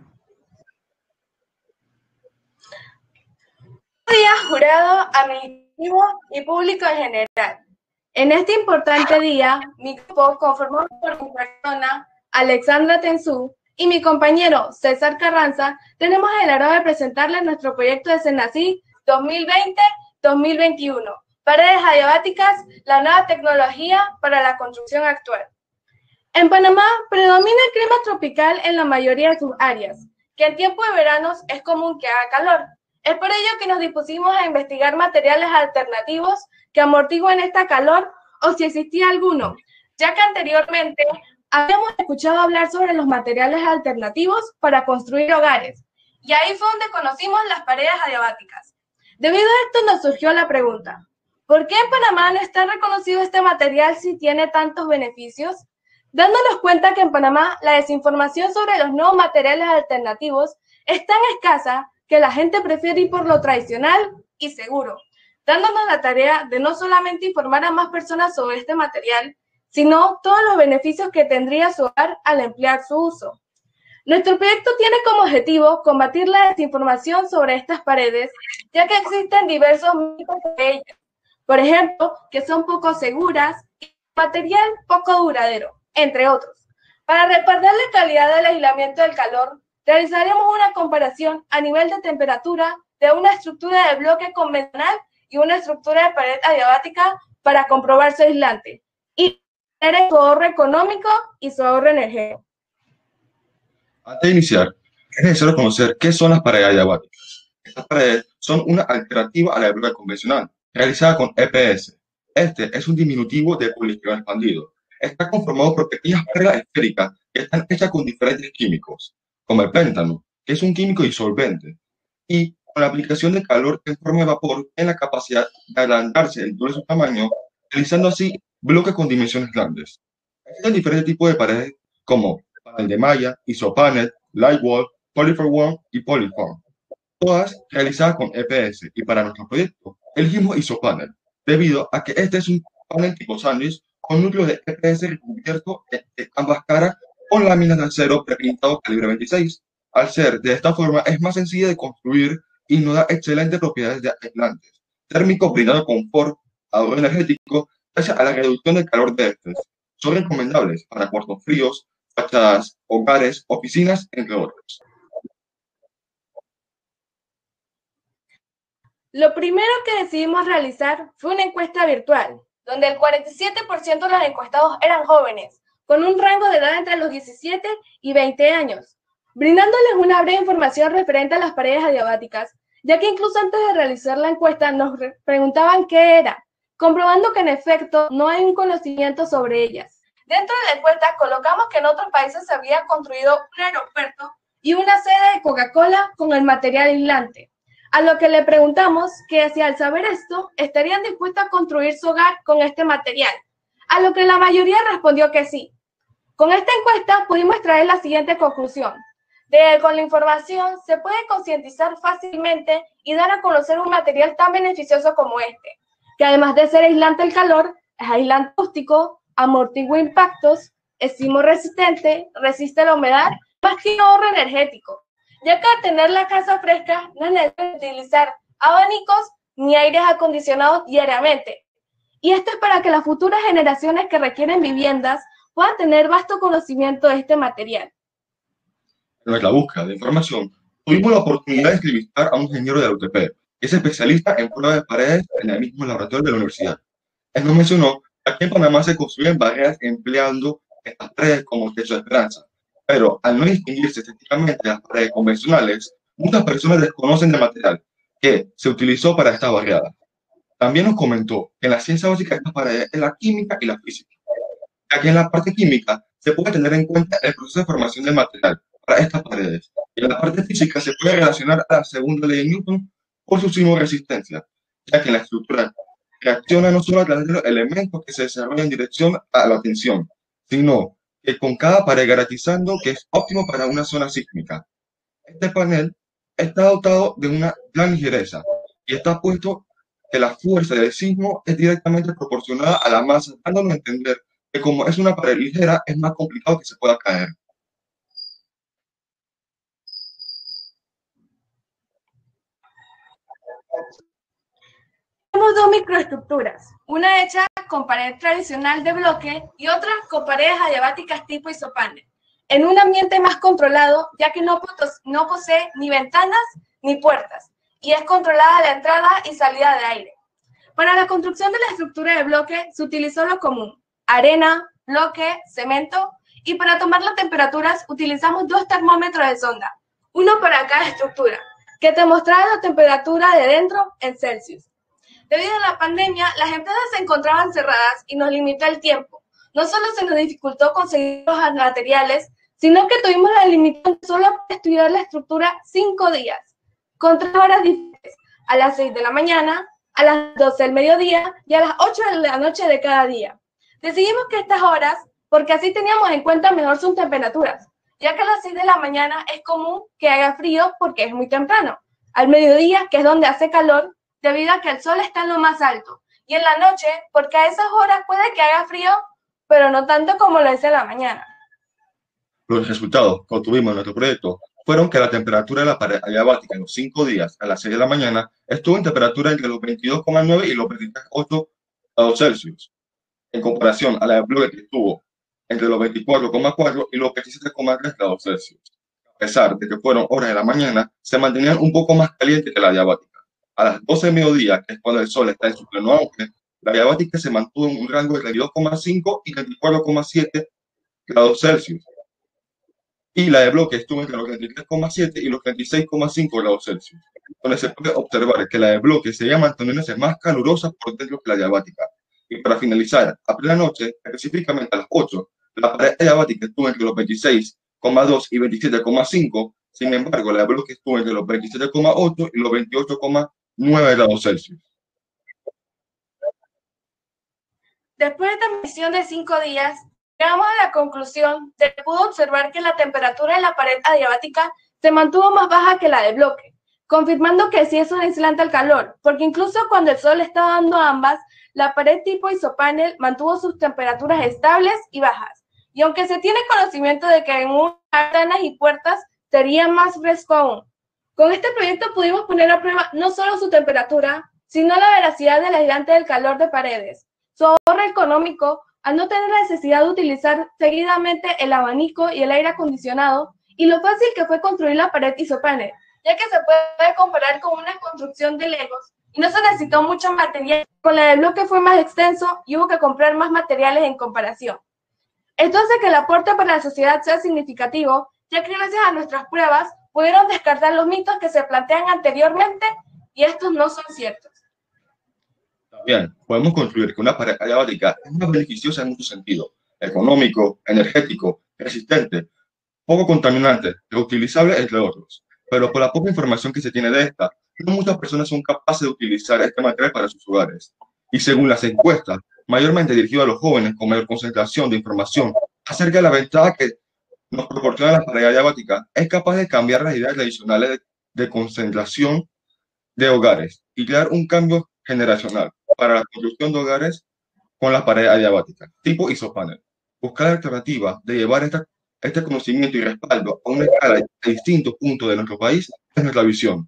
Buenos días, jurado, administrativo y público en general. En este importante día, mi grupo, conformado por mi persona, Alexandra Tensu, y mi compañero César Carranza, tenemos el honor de presentarles nuestro proyecto de SENACI dos mil veinte dos mil veintiuno, Paredes Adiabáticas, la nueva tecnología para la construcción actual. En Panamá predomina el clima tropical en la mayoría de sus áreas, que en tiempo de veranos es común que haga calor. Es por ello que nos dispusimos a investigar materiales alternativos que amortiguen esta calor o si existía alguno, ya que anteriormente habíamos escuchado hablar sobre los materiales alternativos para construir hogares, y ahí fue donde conocimos las paredes adiabáticas. Debido a esto nos surgió la pregunta, ¿por qué en Panamá no está reconocido este material si tiene tantos beneficios? Dándonos cuenta que en Panamá la desinformación sobre los nuevos materiales alternativos es tan escasa que la gente prefiere ir por lo tradicional y seguro, dándonos la tarea de no solamente informar a más personas sobre este material, sino todos los beneficios que tendría su hogar al emplear su uso. Nuestro proyecto tiene como objetivo combatir la desinformación sobre estas paredes, ya que existen diversos mitos de ellas. Por ejemplo, que son poco seguras y material poco duradero, entre otros. Para respaldar la calidad del aislamiento del calor, realizaremos una comparación a nivel de temperatura de una estructura de bloque convencional y una estructura de pared adiabática para comprobar su aislante y tener su ahorro económico y su ahorro energético. Antes de iniciar, es necesario conocer qué son las paredes adiabáticas. Estas paredes son una alternativa a la de bloque convencional, realizada con E P S. Este es un diminutivo de poliestireno expandido. Está conformado por pequeñas paredes esféricas que están hechas con diferentes químicos, como el péntano, que es un químico disolvente, y con la aplicación de calor en forma de vapor tiene la capacidad de adelantarse el doble de su tamaño, realizando así bloques con dimensiones grandes. Existen diferentes tipos de paredes como panel de malla, isopanel, light wall, polyform y polyform, todas realizadas con E P S, y para nuestro proyecto elegimos isopanel, debido a que este es un panel tipo sándwich con núcleo de E P S recubierto en ambas caras con láminas de acero prepintado calibre veintiséis. Al ser de esta forma es más sencilla de construir y nos da excelentes propiedades de aislantes, térmico, brindando confort, ahorro energético, gracias a la reducción del calor de estos. Son recomendables para cuartos fríos, fachadas, hogares, oficinas, entre otros. Lo primero que decidimos realizar fue una encuesta virtual, donde el cuarenta y siete por ciento de los encuestados eran jóvenes, con un rango de edad entre los diecisiete y veinte años, brindándoles una breve información referente a las paredes adiabáticas, ya que incluso antes de realizar la encuesta nos preguntaban qué era, comprobando que en efecto no hay un conocimiento sobre ellas. Dentro de la encuesta colocamos que en otros países se había construido un aeropuerto y una sede de Coca-Cola con el material aislante, a lo que le preguntamos que si al saber esto estarían dispuestos a construir su hogar con este material, a lo que la mayoría respondió que sí. Con esta encuesta pudimos extraer la siguiente conclusión: de que con la información se puede concientizar fácilmente y dar a conocer un material tan beneficioso como este, que además de ser aislante al calor, es aislante acústico, amortigua impactos, es sismo resistente, resiste la humedad, más que un ahorro energético, ya que al tener la casa fresca no es necesario utilizar abanicos ni aires acondicionados diariamente. Y esto es para que las futuras generaciones que requieren viviendas puedan tener vasto conocimiento de este material. En nuestra búsqueda de información, tuvimos la oportunidad de entrevistar a un ingeniero de la U T P, que es especialista en pruebas de paredes en el mismo laboratorio de la universidad. Él nos mencionó que aquí en Panamá se construyen barreras empleando estas paredes como techo de esperanza, pero al no distinguirse estéticamente de las paredes convencionales, muchas personas desconocen el material que se utilizó para esta barriada. También nos comentó que en la ciencia básica de estas paredes es la química y la física. Aquí en la parte química se puede tener en cuenta el proceso de formación del material para estas paredes. Y en la parte física se puede relacionar a la segunda ley de Newton por su sismo resistencia, ya que en la estructura reacciona no solo a través de los elementos que se desarrollan en dirección a la tensión, sino que con cada pared garantizando que es óptimo para una zona sísmica. Este panel está dotado de una gran ligereza y está puesto que la fuerza del sismo es directamente proporcionada a la masa, dándonos a entender que como es una pared ligera, es más complicado que se pueda caer. Tenemos dos microestructuras, una hecha con pared tradicional de bloque y otra con paredes adiabáticas tipo isopanel, en un ambiente más controlado, ya que no, no posee ni ventanas ni puertas, y es controlada la entrada y salida de aire. Para la construcción de la estructura de bloque se utilizó lo común: arena, bloque, cemento, y para tomar las temperaturas utilizamos dos termómetros de sonda, uno para cada estructura, que te mostraba la temperatura de dentro en Celsius. Debido a la pandemia, las empresas se encontraban cerradas y nos limitó el tiempo. No solo se nos dificultó conseguir los materiales, sino que tuvimos la limitación solo para estudiar la estructura cinco días, con tres horas diferentes, a las seis de la mañana, a las doce del mediodía y a las ocho de la noche de cada día. Decidimos que estas horas, porque así teníamos en cuenta mejor sus temperaturas, ya que a las seis de la mañana es común que haga frío porque es muy temprano, al mediodía, que es donde hace calor, debido a que el sol está en lo más alto, y en la noche, porque a esas horas puede que haga frío, pero no tanto como lo es en la mañana. Los resultados que obtuvimos en nuestro proyecto fueron que la temperatura de la pared adiabática en los cinco días a las seis de la mañana estuvo en temperatura entre los veintidós coma nueve y los veintitrés coma ocho grados Celsius, en comparación a la de bloque que estuvo entre los veinticuatro coma cuatro y los veintisiete coma tres grados Celsius. A pesar de que fueron horas de la mañana, se mantenían un poco más calientes que la diabática. A las doce del mediodía, que es cuando el sol está en su pleno auge, la diabática se mantuvo en un rango de veintidós coma cinco y veinticuatro coma siete grados Celsius. Y la de bloque estuvo entre los veintitrés coma siete y los veintiséis coma cinco grados Celsius, donde se puede observar que la de bloque seguía manteniéndose más calurosa por dentro que la diabática. Y para finalizar, a plena noche, específicamente a las ocho, la pared diabática estuvo entre los veintiséis coma dos y veintisiete coma cinco, sin embargo, la de bloque estuvo entre los veintisiete coma ocho y los veintiocho coma nueve grados Celsius. Después de esta medición de cinco días, llegamos a la conclusión de que pudo observar que la temperatura de la pared adiabática se mantuvo más baja que la de bloque, confirmando que sí es un aislante al calor, porque incluso cuando el sol estaba dando ambas, la pared tipo isopanel mantuvo sus temperaturas estables y bajas. Y aunque se tiene conocimiento de que en unas ventanas y puertas sería más fresco aún, con este proyecto pudimos poner a prueba no solo su temperatura, sino la veracidad del aislante del calor de paredes, su ahorro económico al no tener la necesidad de utilizar seguidamente el abanico y el aire acondicionado, y lo fácil que fue construir la pared isopanel, ya que se puede comparar con una construcción de Legos y no se necesitó mucho material. Con la de bloque fue más extenso y hubo que comprar más materiales en comparación. Esto hace que el aporte para la sociedad sea significativo, ya que gracias a nuestras pruebas pudieron descartar los mitos que se plantean anteriormente y estos no son ciertos. También podemos concluir que una pared adiabática es más beneficiosa en muchos sentidos: económico, energético, resistente, poco contaminante, reutilizable, entre otros. Pero por la poca información que se tiene de esta, no muchas personas son capaces de utilizar este material para sus hogares. Y según las encuestas, mayormente dirigido a los jóvenes con mayor concentración de información acerca de la ventaja que nos proporciona la pared adiabática, es capaz de cambiar las ideas tradicionales de, de concentración de hogares y crear un cambio generacional para la construcción de hogares con las paredes adiabáticas, tipo isopanel. Buscar la alternativa de llevar esta, este conocimiento y respaldo a una escala de distintos puntos de nuestro país es nuestra visión.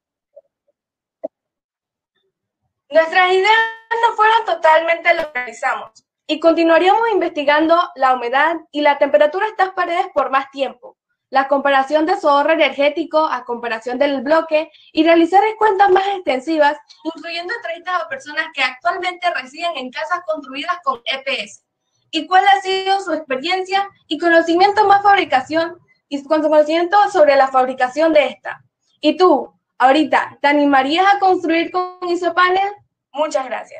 Nuestras ideas no fueron totalmente lo que realizamos y continuaríamos investigando la humedad y la temperatura de estas paredes por más tiempo, la comparación de su ahorro energético a comparación del bloque y realizar cuentas más extensivas, incluyendo entrevistas a personas que actualmente residen en casas construidas con E P S y cuál ha sido su experiencia y conocimiento más fabricación y su conocimiento sobre la fabricación de esta. ¿Y tú, ahorita, te animarías a construir con isopanel? Muchas gracias.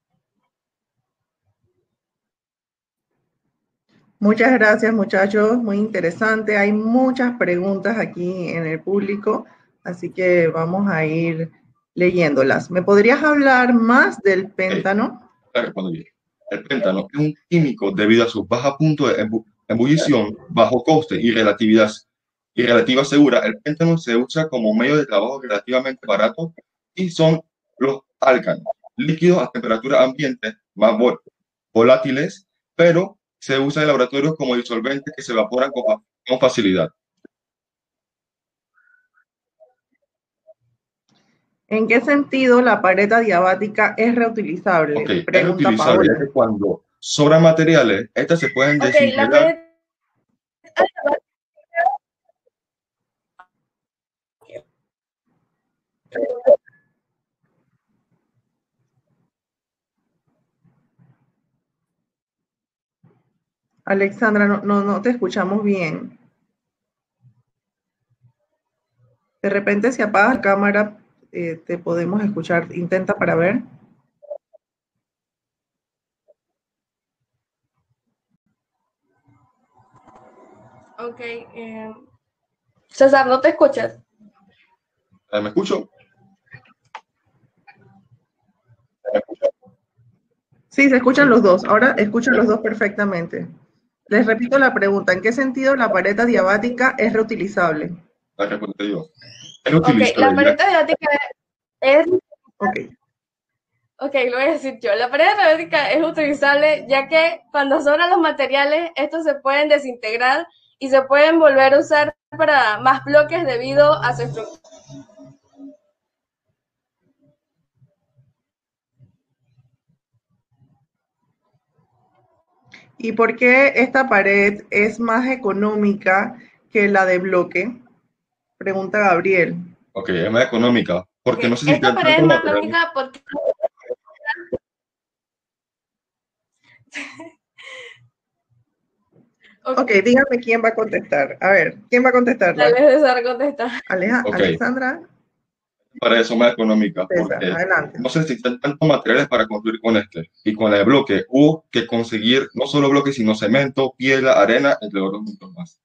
Muchas gracias, muchachos. Muy interesante. Hay muchas preguntas aquí en el público, así que vamos a ir leyéndolas. ¿Me podrías hablar más del péntano? Sí, el péntano es un químico debido a su baja punto de ebu ebullición, bajo coste y relatividad y relativa segura. El péntano se usa como medio de trabajo relativamente barato y son los álcanos, líquidos a temperatura ambiente más vol volátiles, pero se usa en laboratorios como disolventes que se evaporan con, con facilidad. ¿En qué sentido la pared adiabática es reutilizable? Okay, Pregunta es reutilizable, ya que cuando sobran materiales, estas se pueden okay, desintegrar. La pared... Alexandra, no, no, no te escuchamos bien. De repente, si apagas la cámara, eh, te podemos escuchar. Intenta para ver. Ok. Eh... César, ¿no te escuchas? ¿Me escucho? Sí, se escuchan los dos. Ahora escuchan los dos perfectamente. Les repito la pregunta. ¿En qué sentido la pared adiabática es reutilizable? La respuesta yo. Es reutilizable. Ok, la pared adiabática es... Ok. Ok, lo voy a decir yo. La pared adiabática es utilizable ya que cuando sobran los materiales, estos se pueden desintegrar y se pueden volver a usar para más bloques debido a su estructura. ¿Y por qué esta pared es más económica que la de bloque? Pregunta Gabriel. Ok, es más económica. Porque Okay. no sé si esta pared es más económica porque... Okay. ok, dígame quién va a contestar. A ver, ¿quién va a contestar? Dale, César, contesta. Aleja, okay. Alexandra. Para eso más económica, César, porque adelante. no se necesitan tantos materiales para construir con este. Y con la de bloque hubo que conseguir no solo bloques, sino cemento, piedra, arena, entre otros muchos más.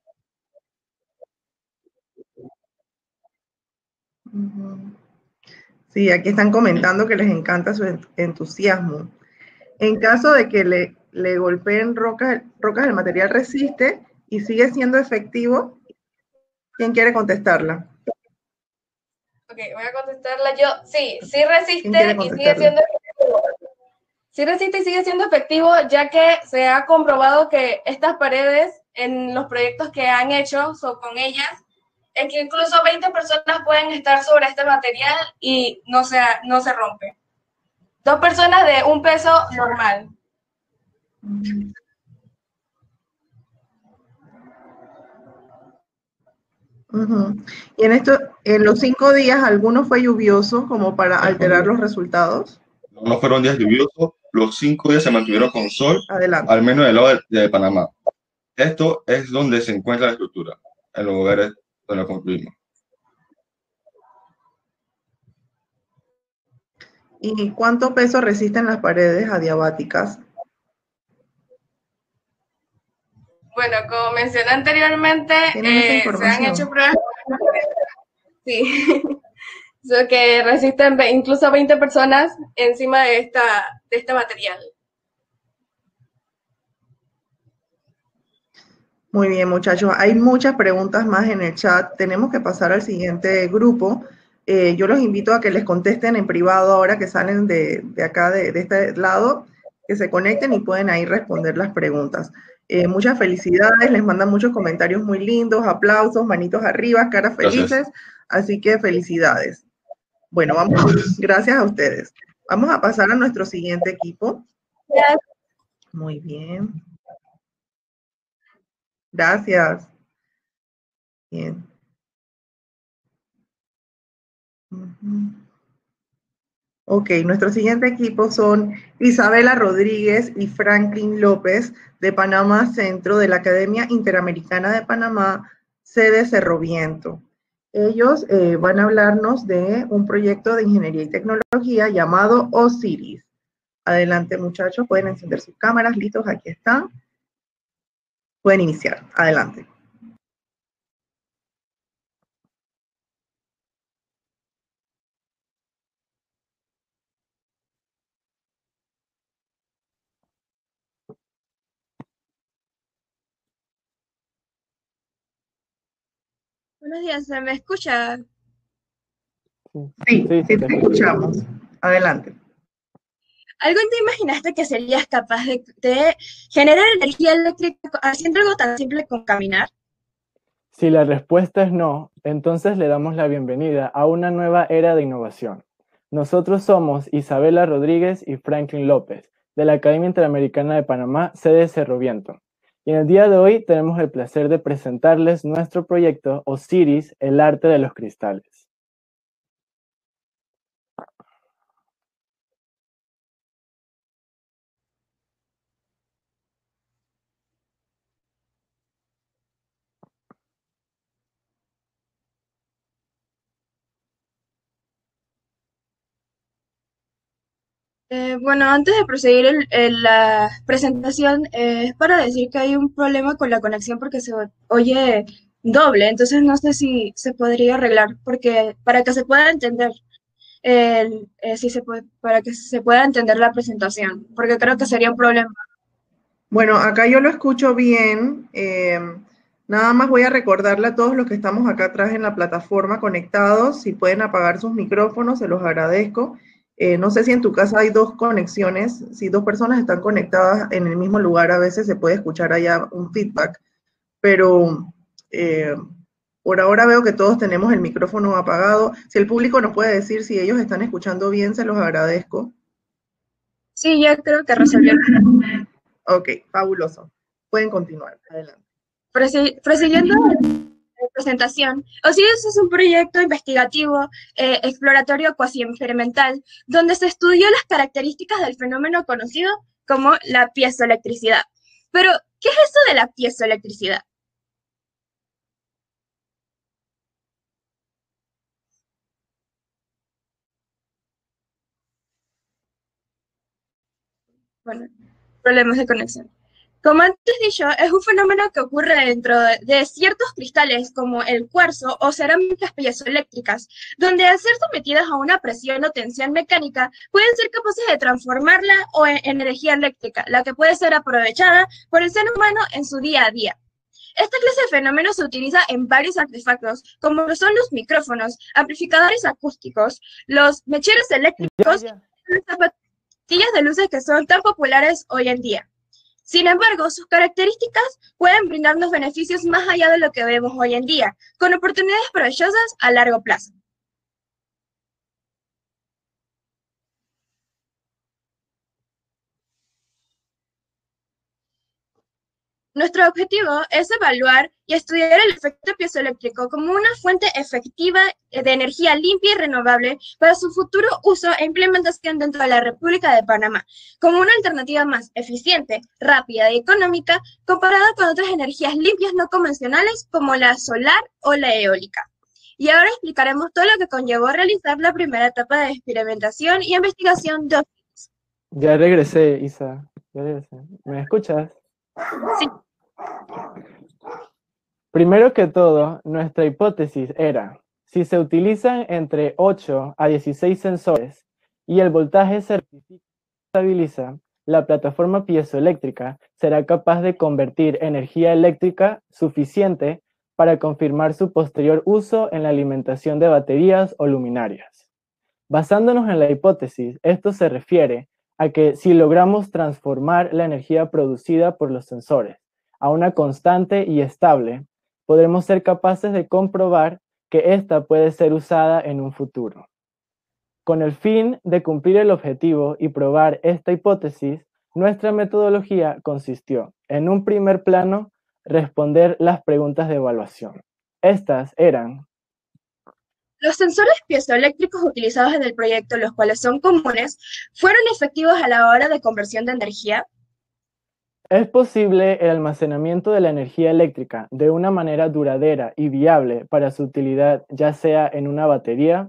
Sí, aquí están comentando que les encanta su entusiasmo. En caso de que le, le golpeen rocas, rocas, el material resiste y sigue siendo efectivo. ¿Quién quiere contestarla? Ok, voy a contestarla yo. Sí, sí resiste y sigue siendo efectivo. Sí resiste y sigue siendo efectivo, ya que se ha comprobado que estas paredes, en los proyectos que han hecho so, con ellas, es que incluso veinte personas pueden estar sobre este material y no se, no se rompe. Dos personas de un peso normal. Uh-huh. Y en esto, en los cinco días, ¿alguno fue lluvioso como para alterar los resultados? No, no fueron días lluviosos, los cinco días se mantuvieron con sol, Adelante. Al menos del lado de, de Panamá. Esto es donde se encuentra la estructura, en los lugares donde la construimos. ¿Y cuánto peso resisten las paredes adiabáticas? Bueno, como mencioné anteriormente, eh, se han hecho pruebas sí, so que resisten incluso veinte personas encima de, esta, de este material. Muy bien, muchachos. Hay muchas preguntas más en el chat. Tenemos que pasar al siguiente grupo. Eh, yo los invito a que les contesten en privado ahora que salen de, de acá, de, de este lado, que se conecten y pueden ahí responder las preguntas. Eh, muchas felicidades, les mandan muchos comentarios muy lindos, aplausos, manitos arriba, caras felices. Gracias. Así que felicidades. Bueno, vamos, gracias a ustedes. Vamos a pasar a nuestro siguiente equipo. Muy bien. Gracias. Bien. Uh-huh. Ok, nuestro siguiente equipo son Isabela Rodríguez y Franklin López de Panamá Centro de la Academia Interamericana de Panamá, sede Cerro Viento. Ellos eh, van a hablarnos de un proyecto de ingeniería y tecnología llamado Osiris. Adelante, muchachos, pueden encender sus cámaras, listos, aquí están. Pueden iniciar, adelante. Buenos días, ¿se me escucha? Sí, sí, sí te escuchamos. Adelante. ¿Algún día imaginaste que serías capaz de, de generar energía eléctrica haciendo algo tan simple como caminar? Si la respuesta es no, entonces le damos la bienvenida a una nueva era de innovación. Nosotros somos Isabela Rodríguez y Franklin López, de la Academia Interamericana de Panamá, sede Cerro Viento. Y en el día de hoy tenemos el placer de presentarles nuestro proyecto Osiris, el arte de los cristales. Eh, bueno, antes de proseguir el- el- la presentación, eh, es para decir que hay un problema con la conexión porque se o- oye doble, entonces no sé si se podría arreglar, porque para que se pueda entender, el, eh, si se puede, para que se pueda entender la presentación, porque creo que sería un problema. Bueno, acá yo lo escucho bien. Eh, nada más voy a recordarle a todos los que estamos acá atrás en la plataforma conectados, si pueden apagar sus micrófonos, se los agradezco. Eh, no sé si en tu casa hay dos conexiones, si dos personas están conectadas en el mismo lugar, a veces se puede escuchar allá un feedback, pero eh, por ahora veo que todos tenemos el micrófono apagado. Si el público nos puede decir si ellos están escuchando bien, se los agradezco. Sí, ya creo que resolvió. Ok, fabuloso. Pueden continuar. Adelante. Prose- Prosiguiendo la presentación, Osiris es un proyecto investigativo eh, exploratorio cuasi experimental donde se estudió las características del fenómeno conocido como la piezoelectricidad. Pero, ¿qué es eso de la piezoelectricidad? Bueno, problemas de conexión. Como antes dicho, es un fenómeno que ocurre dentro de, de ciertos cristales como el cuarzo o cerámicas piezoeléctricas, donde al ser sometidas a una presión o tensión mecánica, pueden ser capaces de transformarla o en energía eléctrica, la que puede ser aprovechada por el ser humano en su día a día. Esta clase de fenómeno se utiliza en varios artefactos, como lo son los micrófonos, amplificadores acústicos, los mecheros eléctricos Ya, ya. y las zapatillas de luces que son tan populares hoy en día. Sin embargo, sus características pueden brindarnos beneficios más allá de lo que vemos hoy en día, con oportunidades provechosas a largo plazo. Nuestro objetivo es evaluar y estudiar el efecto piezoeléctrico como una fuente efectiva de energía limpia y renovable para su futuro uso e implementación dentro de la República de Panamá, como una alternativa más eficiente, rápida y económica comparada con otras energías limpias no convencionales como la solar o la eólica. Y ahora explicaremos todo lo que conllevó realizar la primera etapa de experimentación y investigación de Osiris. Ya regresé, Isa. Ya regresé. ¿Me escuchas? Sí. Primero que todo, nuestra hipótesis era, si se utilizan entre ocho a dieciséis sensores y el voltaje se rectifica y estabiliza, la plataforma piezoeléctrica será capaz de convertir energía eléctrica suficiente para confirmar su posterior uso en la alimentación de baterías o luminarias. Basándonos en la hipótesis, esto se refiere a que si logramos transformar la energía producida por los sensores a una constante y estable, podremos ser capaces de comprobar que ésta puede ser usada en un futuro. Con el fin de cumplir el objetivo y probar esta hipótesis, nuestra metodología consistió, en un primer plano, responder las preguntas de evaluación. Estas eran: ¿los sensores piezoeléctricos utilizados en el proyecto, los cuales son comunes, fueron efectivos a la hora de conversión de energía? ¿Es posible el almacenamiento de la energía eléctrica de una manera duradera y viable para su utilidad, ya sea en una batería?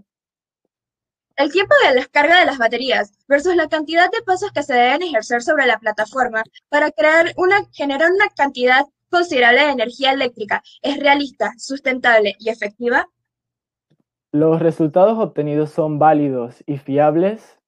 El tiempo de descarga de las baterías versus la cantidad de pasos que se deben ejercer sobre la plataforma para crear una, generar una cantidad considerable de energía eléctrica es realista, sustentable y efectiva. ¿Los resultados obtenidos son válidos y fiables?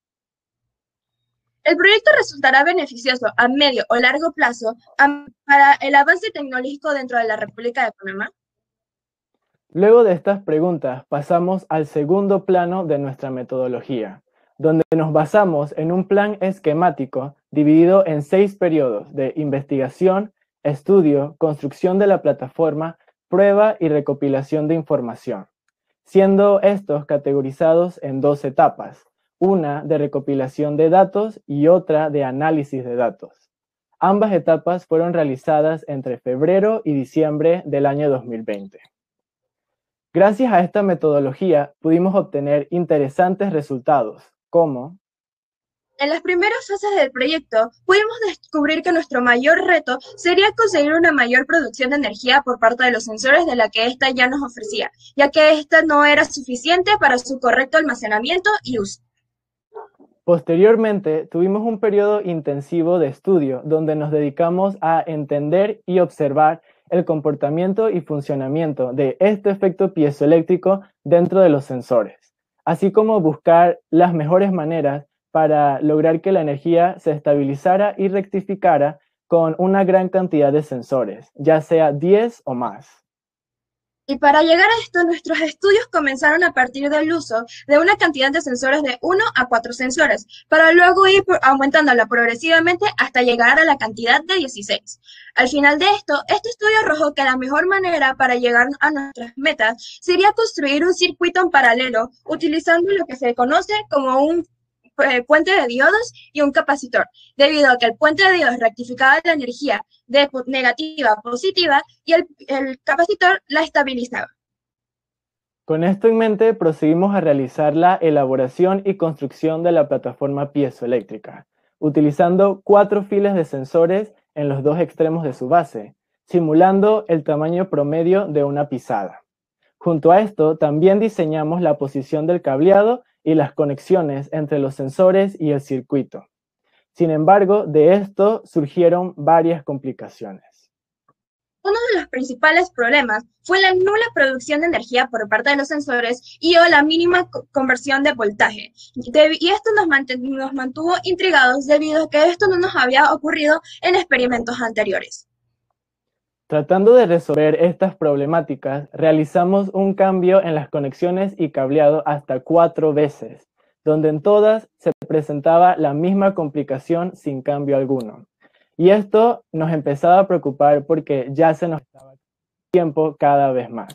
El proyecto resultará beneficioso a medio o largo plazo a, para el avance tecnológico dentro de la República de Panamá. Luego de estas preguntas, pasamos al segundo plano de nuestra metodología, donde nos basamos en un plan esquemático dividido en seis periodos de investigación, estudio, construcción de la plataforma, prueba y recopilación de información, siendo estos categorizados en dos etapas, una de recopilación de datos y otra de análisis de datos. Ambas etapas fueron realizadas entre febrero y diciembre del año dos mil veinte. Gracias a esta metodología pudimos obtener interesantes resultados, como: en las primeras fases del proyecto pudimos descubrir que nuestro mayor reto sería conseguir una mayor producción de energía por parte de los sensores de la que ésta ya nos ofrecía, ya que ésta no era suficiente para su correcto almacenamiento y uso. Posteriormente, tuvimos un periodo intensivo de estudio donde nos dedicamos a entender y observar el comportamiento y funcionamiento de este efecto piezoeléctrico dentro de los sensores, así como buscar las mejores maneras para lograr que la energía se estabilizara y rectificara con una gran cantidad de sensores, ya sea diez o más. Y para llegar a esto, nuestros estudios comenzaron a partir del uso de una cantidad de sensores de uno a cuatro sensores, para luego ir aumentándola progresivamente hasta llegar a la cantidad de dieciséis. Al final de esto, este estudio arrojó que la mejor manera para llegar a nuestras metas sería construir un circuito en paralelo, utilizando lo que se conoce como un puente de diodos y un capacitor, debido a que el puente de diodos rectificaba la energía de negativa a positiva y el, el capacitor la estabilizaba. Con esto en mente, proseguimos a realizar la elaboración y construcción de la plataforma piezoeléctrica, utilizando cuatro filas de sensores en los dos extremos de su base, simulando el tamaño promedio de una pisada. Junto a esto, también diseñamos la posición del cableado y las conexiones entre los sensores y el circuito. Sin embargo, de esto surgieron varias complicaciones. Uno de los principales problemas fue la nula producción de energía por parte de los sensores y o la mínima conversión de voltaje. Y esto nos, nos mantuvo intrigados debido a que esto no nos había ocurrido en experimentos anteriores. Tratando de resolver estas problemáticas, realizamos un cambio en las conexiones y cableado hasta cuatro veces, donde en todas se presentaba la misma complicación sin cambio alguno. Y esto nos empezaba a preocupar porque ya se nos estaba el tiempo cada vez más.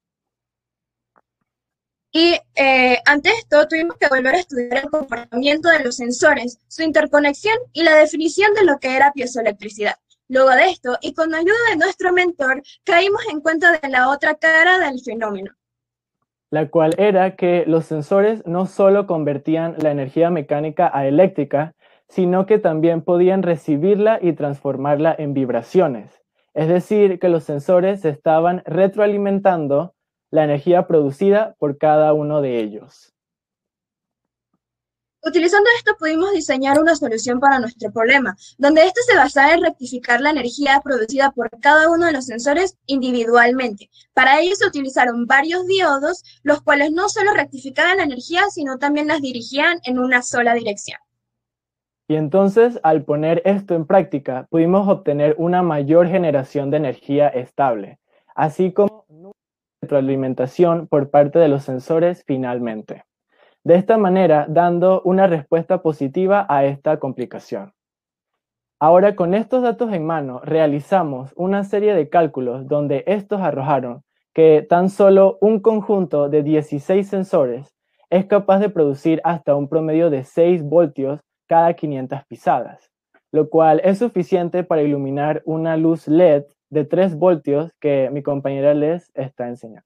Y eh, ante esto tuvimos que volver a estudiar el comportamiento de los sensores, su interconexión y la definición de lo que era piezoelectricidad. Luego de esto, y con ayuda de nuestro mentor, caímos en cuenta de la otra cara del fenómeno, la cual era que los sensores no solo convertían la energía mecánica a eléctrica, sino que también podían recibirla y transformarla en vibraciones. Es decir, que los sensores estaban retroalimentando la energía producida por cada uno de ellos. Utilizando esto pudimos diseñar una solución para nuestro problema, donde esto se basaba en rectificar la energía producida por cada uno de los sensores individualmente. Para ello se utilizaron varios diodos, los cuales no solo rectificaban la energía, sino también las dirigían en una sola dirección. Y entonces, al poner esto en práctica, pudimos obtener una mayor generación de energía estable, así como retroalimentación por parte de los sensores finalmente. De esta manera, dando una respuesta positiva a esta complicación. Ahora, con estos datos en mano, realizamos una serie de cálculos donde estos arrojaron que tan solo un conjunto de dieciséis sensores es capaz de producir hasta un promedio de seis voltios cada quinientas pisadas, lo cual es suficiente para iluminar una luz L E D de tres voltios que mi compañera les está enseñando.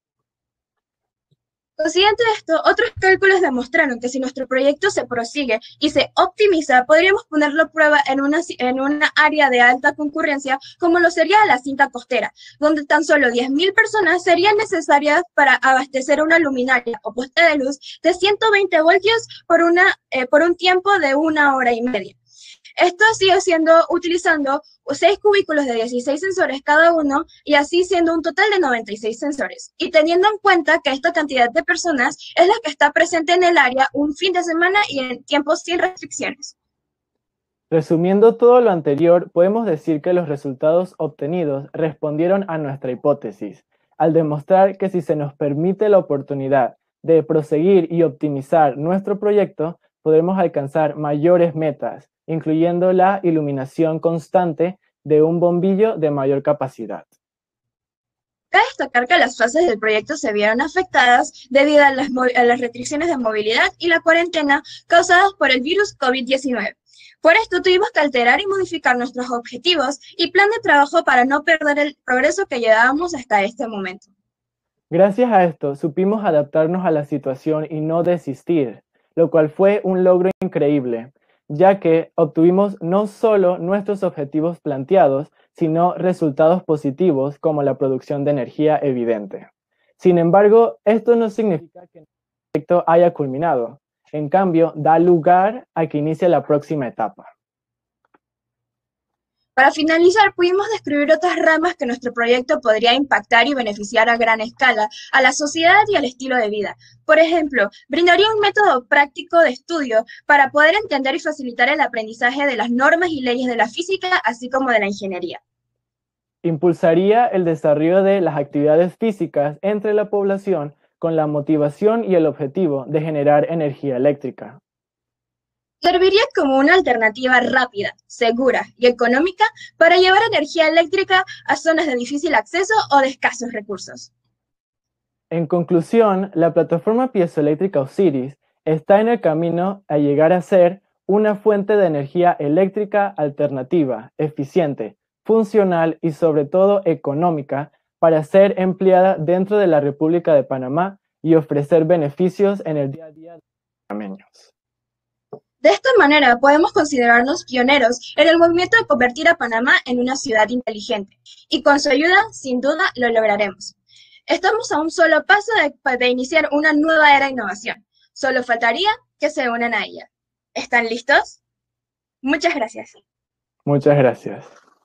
Consiguiente de esto, otros cálculos demostraron que si nuestro proyecto se prosigue y se optimiza, podríamos ponerlo a prueba en una, en una área de alta concurrencia, como lo sería la cinta costera, donde tan solo diez mil personas serían necesarias para abastecer una luminaria o poste de luz de ciento veinte voltios por, una, eh, por un tiempo de una hora y media. Esto sigue siendo utilizando seis cubículos de dieciséis sensores cada uno y así siendo un total de noventa y seis sensores. Y teniendo en cuenta que esta cantidad de personas es la que está presente en el área un fin de semana y en tiempos sin restricciones. Resumiendo todo lo anterior, podemos decir que los resultados obtenidos respondieron a nuestra hipótesis, al demostrar que si se nos permite la oportunidad de proseguir y optimizar nuestro proyecto, podremos alcanzar mayores metas, incluyendo la iluminación constante de un bombillo de mayor capacidad. Cabe destacar que las fases del proyecto se vieron afectadas debido a las, a las restricciones de movilidad y la cuarentena causadas por el virus COVID diecinueve. Por esto tuvimos que alterar y modificar nuestros objetivos y plan de trabajo para no perder el progreso que llevábamos hasta este momento. Gracias a esto, supimos adaptarnos a la situación y no desistir, lo cual fue un logro increíble, ya que obtuvimos no solo nuestros objetivos planteados, sino resultados positivos como la producción de energía evidente. Sin embargo, esto no significa que el proyecto haya culminado. En cambio, da lugar a que inicie la próxima etapa. Para finalizar, pudimos describir otras ramas que nuestro proyecto podría impactar y beneficiar a gran escala a la sociedad y al estilo de vida. Por ejemplo, brindaría un método práctico de estudio para poder entender y facilitar el aprendizaje de las normas y leyes de la física, así como de la ingeniería. Impulsaría el desarrollo de las actividades físicas entre la población con la motivación y el objetivo de generar energía eléctrica. Serviría como una alternativa rápida, segura y económica para llevar energía eléctrica a zonas de difícil acceso o de escasos recursos. En conclusión, la plataforma piezoeléctrica Osiris está en el camino a llegar a ser una fuente de energía eléctrica alternativa, eficiente, funcional y sobre todo económica para ser empleada dentro de la República de Panamá y ofrecer beneficios en el día a día de los panameños. De esta manera podemos considerarnos pioneros en el movimiento de convertir a Panamá en una ciudad inteligente, y con su ayuda, sin duda, lo lograremos. Estamos a un solo paso de, de iniciar una nueva era de innovación. Solo faltaría que se unan a ella. ¿Están listos? Muchas gracias. Muchas gracias.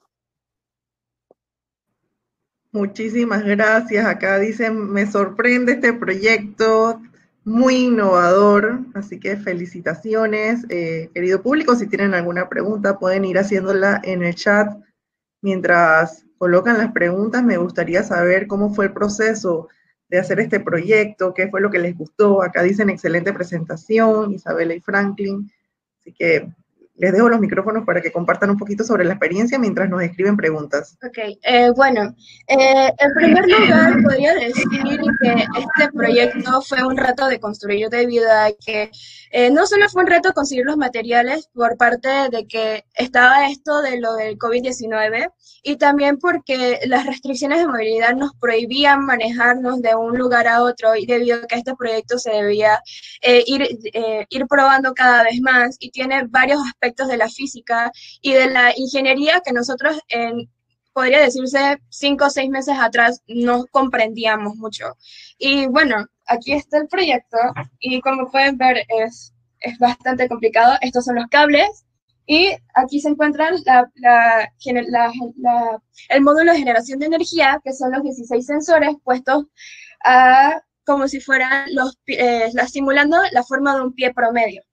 Muchísimas gracias. Acá dicen, me sorprende este proyecto. Muy innovador, así que felicitaciones, eh, querido público. Si tienen alguna pregunta pueden ir haciéndola en el chat. Mientras colocan las preguntas, me gustaría saber cómo fue el proceso de hacer este proyecto, qué fue lo que les gustó. Acá dicen excelente presentación, Isabela y Franklin. Así que les dejo los micrófonos para que compartan un poquito sobre la experiencia mientras nos escriben preguntas. Ok, eh, bueno, eh, en primer lugar podría decir que este proyecto fue un reto de construir debido a que eh, no solo fue un reto conseguir los materiales por parte de que estaba esto de lo del COVID diecinueve y también porque las restricciones de movilidad nos prohibían manejarnos de un lugar a otro y debido a que este proyecto se debía eh, ir, eh, ir probando cada vez más y tiene varios aspectos de la física y de la ingeniería que nosotros, en, podría decirse, cinco o seis meses atrás no comprendíamos mucho. Y bueno, aquí está el proyecto y como pueden ver es, es bastante complicado. Estos son los cables y aquí se encuentran la, la, la, la, el módulo de generación de energía, que son los dieciséis sensores puestos a, como si fueran los, eh, la, simulando la forma de un pie promedio.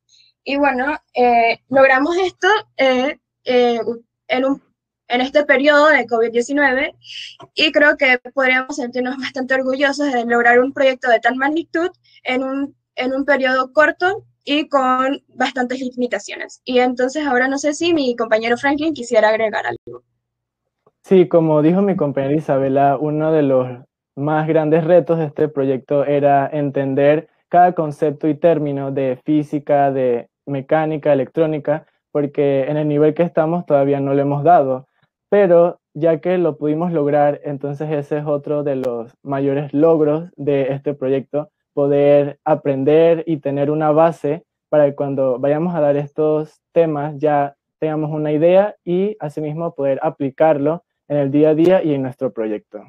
Y bueno, eh, logramos esto eh, eh, en, un, en este periodo de COVID diecinueve y creo que podríamos sentirnos bastante orgullosos de lograr un proyecto de tal magnitud en un, en un periodo corto y con bastantes limitaciones. Y entonces ahora no sé si mi compañero Franklin quisiera agregar algo. Sí, como dijo mi compañera Isabela, uno de los más grandes retos de este proyecto era entender cada concepto y término de física, de mecánica, electrónica, porque en el nivel que estamos todavía no lo hemos dado. Pero ya que lo pudimos lograr, entonces ese es otro de los mayores logros de este proyecto, poder aprender y tener una base para que cuando vayamos a dar estos temas ya tengamos una idea y asimismo poder aplicarlo en el día a día y en nuestro proyecto.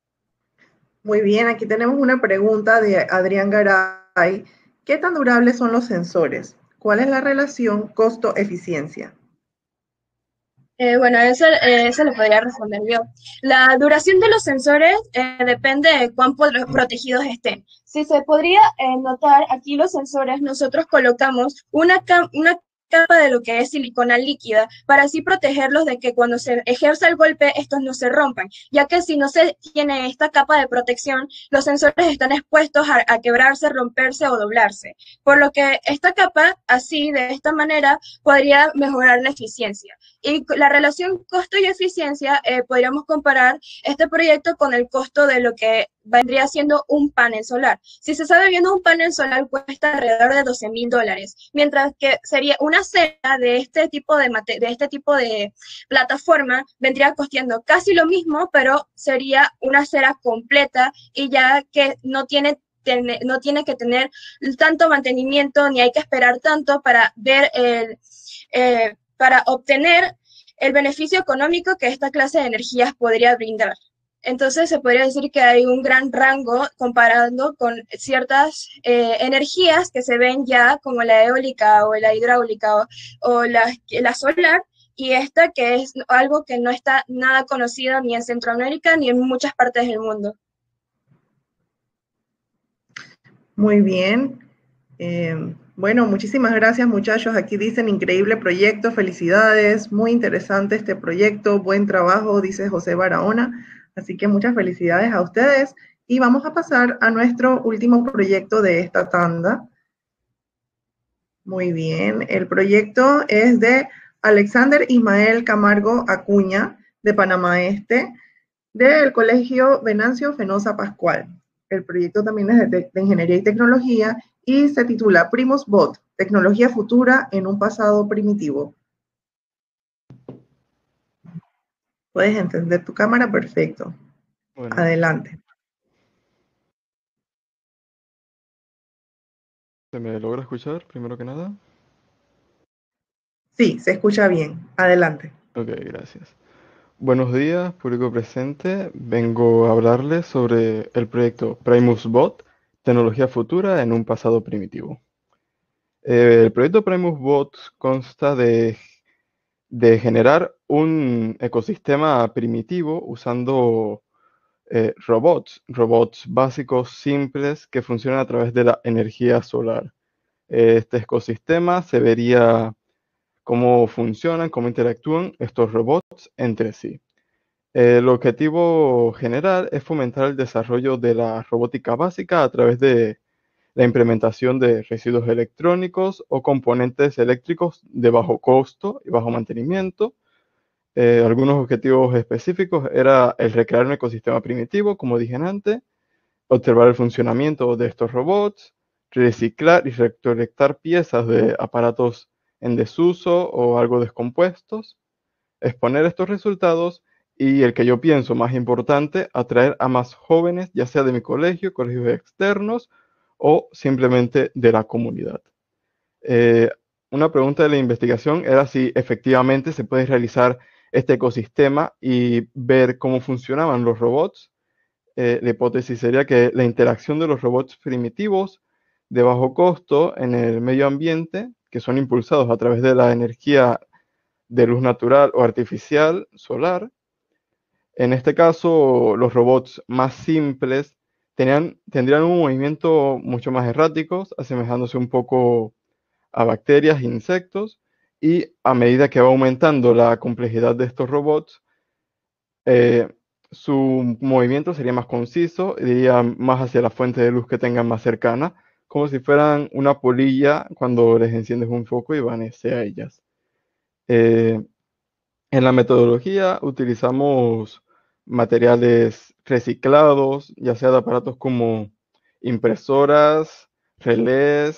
Muy bien, aquí tenemos una pregunta de Adrián Garay. ¿Qué tan durables son los sensores? ¿Cuál es la relación costo-eficiencia? Eh, bueno, eso, eh, eso lo podría responder yo. La duración de los sensores eh, depende de cuán protegidos estén. Si se podría eh, notar, aquí los sensores nosotros colocamos una, una capa de lo que es silicona líquida para así protegerlos de que cuando se ejerza el golpe estos no se rompan, ya que si no se tiene esta capa de protección, los sensores están expuestos a, a quebrarse, romperse o doblarse. Por lo que esta capa, así, de esta manera, podría mejorar la eficiencia. Y la relación costo y eficiencia, eh, podríamos comparar este proyecto con el costo de lo que vendría siendo un panel solar. Si se sabe bien, un panel solar cuesta alrededor de doce mil dólares, mientras que sería una cera de este tipo de, de este tipo de plataforma vendría costando casi lo mismo, pero sería una cera completa y ya que no tiene no tiene que tener tanto mantenimiento ni hay que esperar tanto para ver el eh, para obtener el beneficio económico que esta clase de energías podría brindar. Entonces se podría decir que hay un gran rango comparando con ciertas eh, energías que se ven ya como la eólica o la hidráulica o, o la, la solar, y esta que es algo que no está nada conocido ni en Centroamérica ni en muchas partes del mundo. Muy bien. Eh, bueno, muchísimas gracias, muchachos. Aquí dicen increíble proyecto, felicidades, muy interesante este proyecto, buen trabajo, dice José Barahona. Así que muchas felicidades a ustedes. Y vamos a pasar a nuestro último proyecto de esta tanda. Muy bien, el proyecto es de Alexander Ismael Camargo Acuña, de Panamá Este, del Colegio Venancio Fenosa Pascual. El proyecto también es de, de Ingeniería y Tecnología y se titula Primus Bot, Tecnología Futura en un Pasado Primitivo. Puedes encender tu cámara, perfecto. Bueno. Adelante. ¿Se me logra escuchar, primero que nada? Sí, se escucha bien. Adelante. Ok, gracias. Buenos días, público presente. Vengo a hablarles sobre el proyecto Primus Bot, Tecnología Futura en un Pasado Primitivo. Eh, el proyecto Primus Bot consta de, de generar un ecosistema primitivo usando eh, robots, robots básicos simples que funcionan a través de la energía solar. Este ecosistema se vería cómo funcionan, cómo interactúan estos robots entre sí. El objetivo general es fomentar el desarrollo de la robótica básica a través de la implementación de residuos electrónicos o componentes eléctricos de bajo costo y bajo mantenimiento. Eh, algunos objetivos específicos era el recrear un ecosistema primitivo, como dije antes, observar el funcionamiento de estos robots, reciclar y recolectar piezas de aparatos en desuso o algo descompuestos, exponer estos resultados y, el que yo pienso más importante, atraer a más jóvenes, ya sea de mi colegio, colegios externos o simplemente de la comunidad. Eh, una pregunta de la investigación era si efectivamente se puede realizar este ecosistema y ver cómo funcionaban los robots. Eh, la hipótesis sería que la interacción de los robots primitivos de bajo costo en el medio ambiente, que son impulsados a través de la energía de luz natural o artificial solar. En este caso, los robots más simples tenían, tendrían un movimiento mucho más errático, asemejándose un poco a bacterias e insectos, y a medida que va aumentando la complejidad de estos robots, eh, su movimiento sería más conciso, iría más hacia la fuente de luz que tengan más cercana, como si fueran una polilla cuando les enciendes un foco y van hacia ellas. Eh, en la metodología utilizamos materiales reciclados, ya sea de aparatos como impresoras, relés,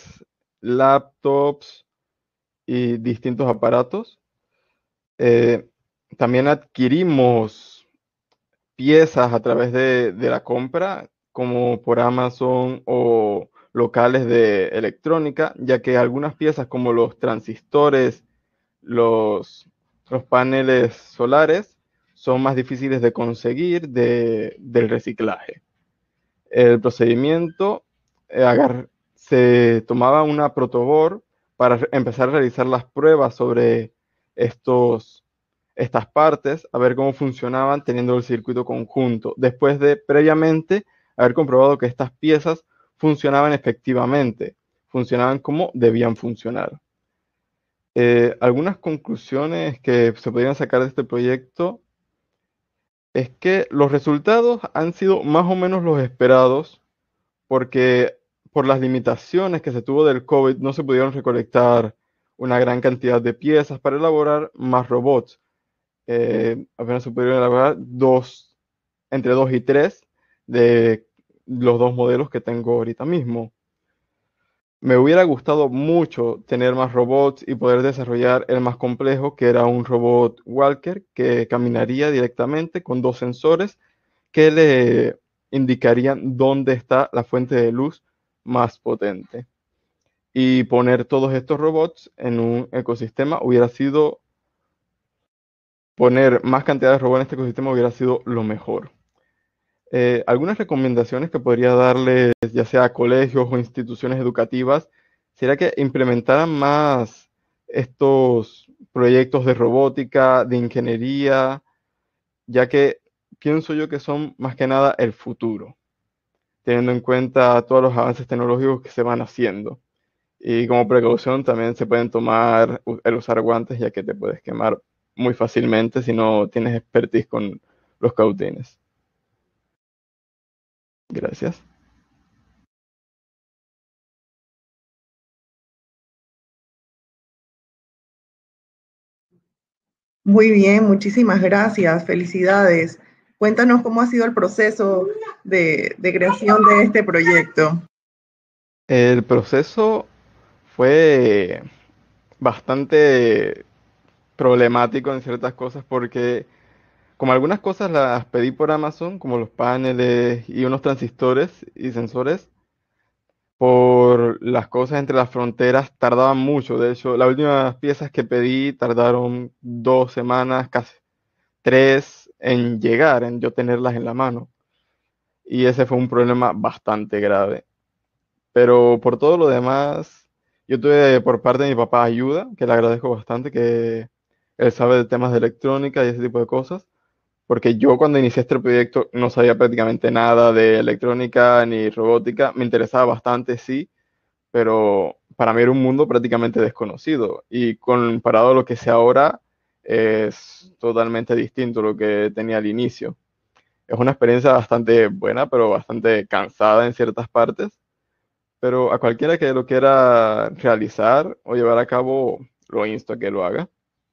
laptops y distintos aparatos. Eh, también adquirimos piezas a través de, de la compra, como por Amazon o locales de electrónica, ya que algunas piezas como los transistores, los, los paneles solares, son más difíciles de conseguir de, del reciclaje. El procedimiento, eh, agar, se tomaba una protoboard para empezar a realizar las pruebas sobre estos estas partes, a ver cómo funcionaban teniendo el circuito conjunto, después de previamente haber comprobado que estas piezas funcionaban efectivamente, funcionaban como debían funcionar. Eh, algunas conclusiones que se podrían sacar de este proyecto es que los resultados han sido más o menos los esperados, porque por las limitaciones que se tuvo del COVID no se pudieron recolectar una gran cantidad de piezas para elaborar más robots. Eh, apenas se pudieron elaborar dos, entre dos y tres de los dos modelos que tengo ahorita mismo. Me hubiera gustado mucho tener más robots y poder desarrollar el más complejo, que era un robot walker que caminaría directamente con dos sensores que le indicarían dónde está la fuente de luz más potente. Y poner todos estos robots en un ecosistema hubiera sido poner más cantidad de robots en este ecosistema hubiera sido lo mejor. Eh, algunas recomendaciones que podría darles, ya sea a colegios o instituciones educativas, sería que implementaran más estos proyectos de robótica, de ingeniería, ya que pienso yo que son más que nada el futuro, teniendo en cuenta todos los avances tecnológicos que se van haciendo. Y como precaución también se pueden tomar el usar guantes, ya que te puedes quemar muy fácilmente si no tienes expertise con los cautines. Gracias. Muy bien, muchísimas gracias, felicidades. Cuéntanos cómo ha sido el proceso de, de creación de este proyecto. El proceso fue bastante problemático en ciertas cosas porque como algunas cosas las pedí por Amazon, como los paneles y unos transistores y sensores, por las cosas entre las fronteras tardaban mucho. De hecho, las últimas piezas que pedí tardaron dos semanas, casi tres, en llegar, en yo tenerlas en la mano. Y ese fue un problema bastante grave. Pero por todo lo demás, yo tuve por parte de mi papá ayuda, que le agradezco bastante, que él sabe de temas de electrónica y ese tipo de cosas. Porque yo cuando inicié este proyecto no sabía prácticamente nada de electrónica ni robótica. Me interesaba bastante, sí, pero para mí era un mundo prácticamente desconocido. Y comparado a lo que sé ahora, es totalmente distinto a lo que tenía al inicio. Es una experiencia bastante buena, pero bastante cansada en ciertas partes. Pero a cualquiera que lo quiera realizar o llevar a cabo, lo insto a que lo haga.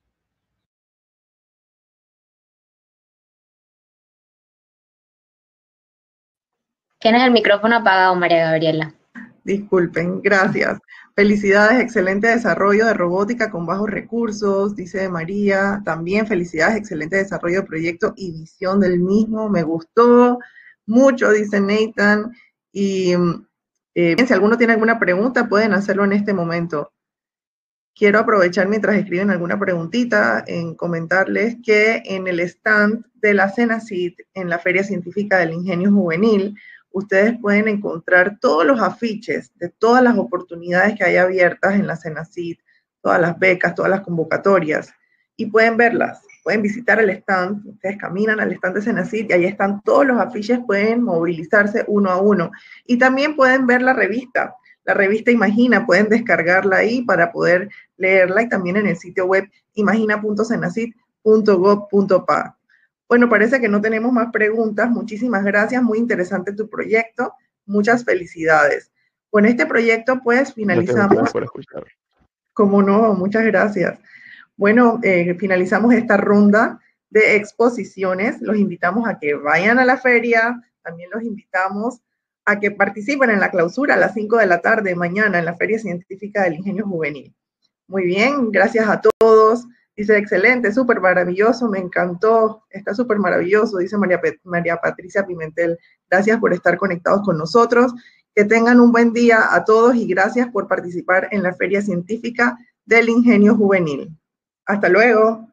Tienes el micrófono apagado, María Gabriela. Disculpen, gracias. Felicidades, excelente desarrollo de robótica con bajos recursos, dice María. También felicidades, excelente desarrollo de proyecto y visión del mismo. Me gustó mucho, dice Nathan. Y eh, si alguno tiene alguna pregunta, pueden hacerlo en este momento. Quiero aprovechar mientras escriben alguna preguntita en comentarles que en el stand de la CENACYT, en la Feria Científica del Ingenio Juvenil, ustedes pueden encontrar todos los afiches de todas las oportunidades que hay abiertas en la CENACYT, todas las becas, todas las convocatorias, y pueden verlas. Pueden visitar el stand, ustedes caminan al stand de CENACYT y ahí están todos los afiches, pueden movilizarse uno a uno. Y también pueden ver la revista. la revista Imagina, pueden descargarla ahí para poder leerla y también en el sitio web imagina punto senacid punto gob punto pa. Bueno, parece que no tenemos más preguntas. Muchísimas gracias, muy interesante tu proyecto. Muchas felicidades. Con este proyecto, pues, finalizamos. Por escuchar. Como no, muchas gracias. Bueno, eh, finalizamos esta ronda de exposiciones. Los invitamos a que vayan a la feria. También los invitamos a que participen en la clausura a las cinco de la tarde mañana en la Feria Científica del Ingenio Juvenil. Muy bien, gracias a todos. Dice, excelente, súper maravilloso, me encantó, está súper maravilloso, dice María, María Patricia Pimentel. Gracias por estar conectados con nosotros. Que tengan un buen día a todos y gracias por participar en la Feria Científica del Ingenio Juvenil. Hasta luego.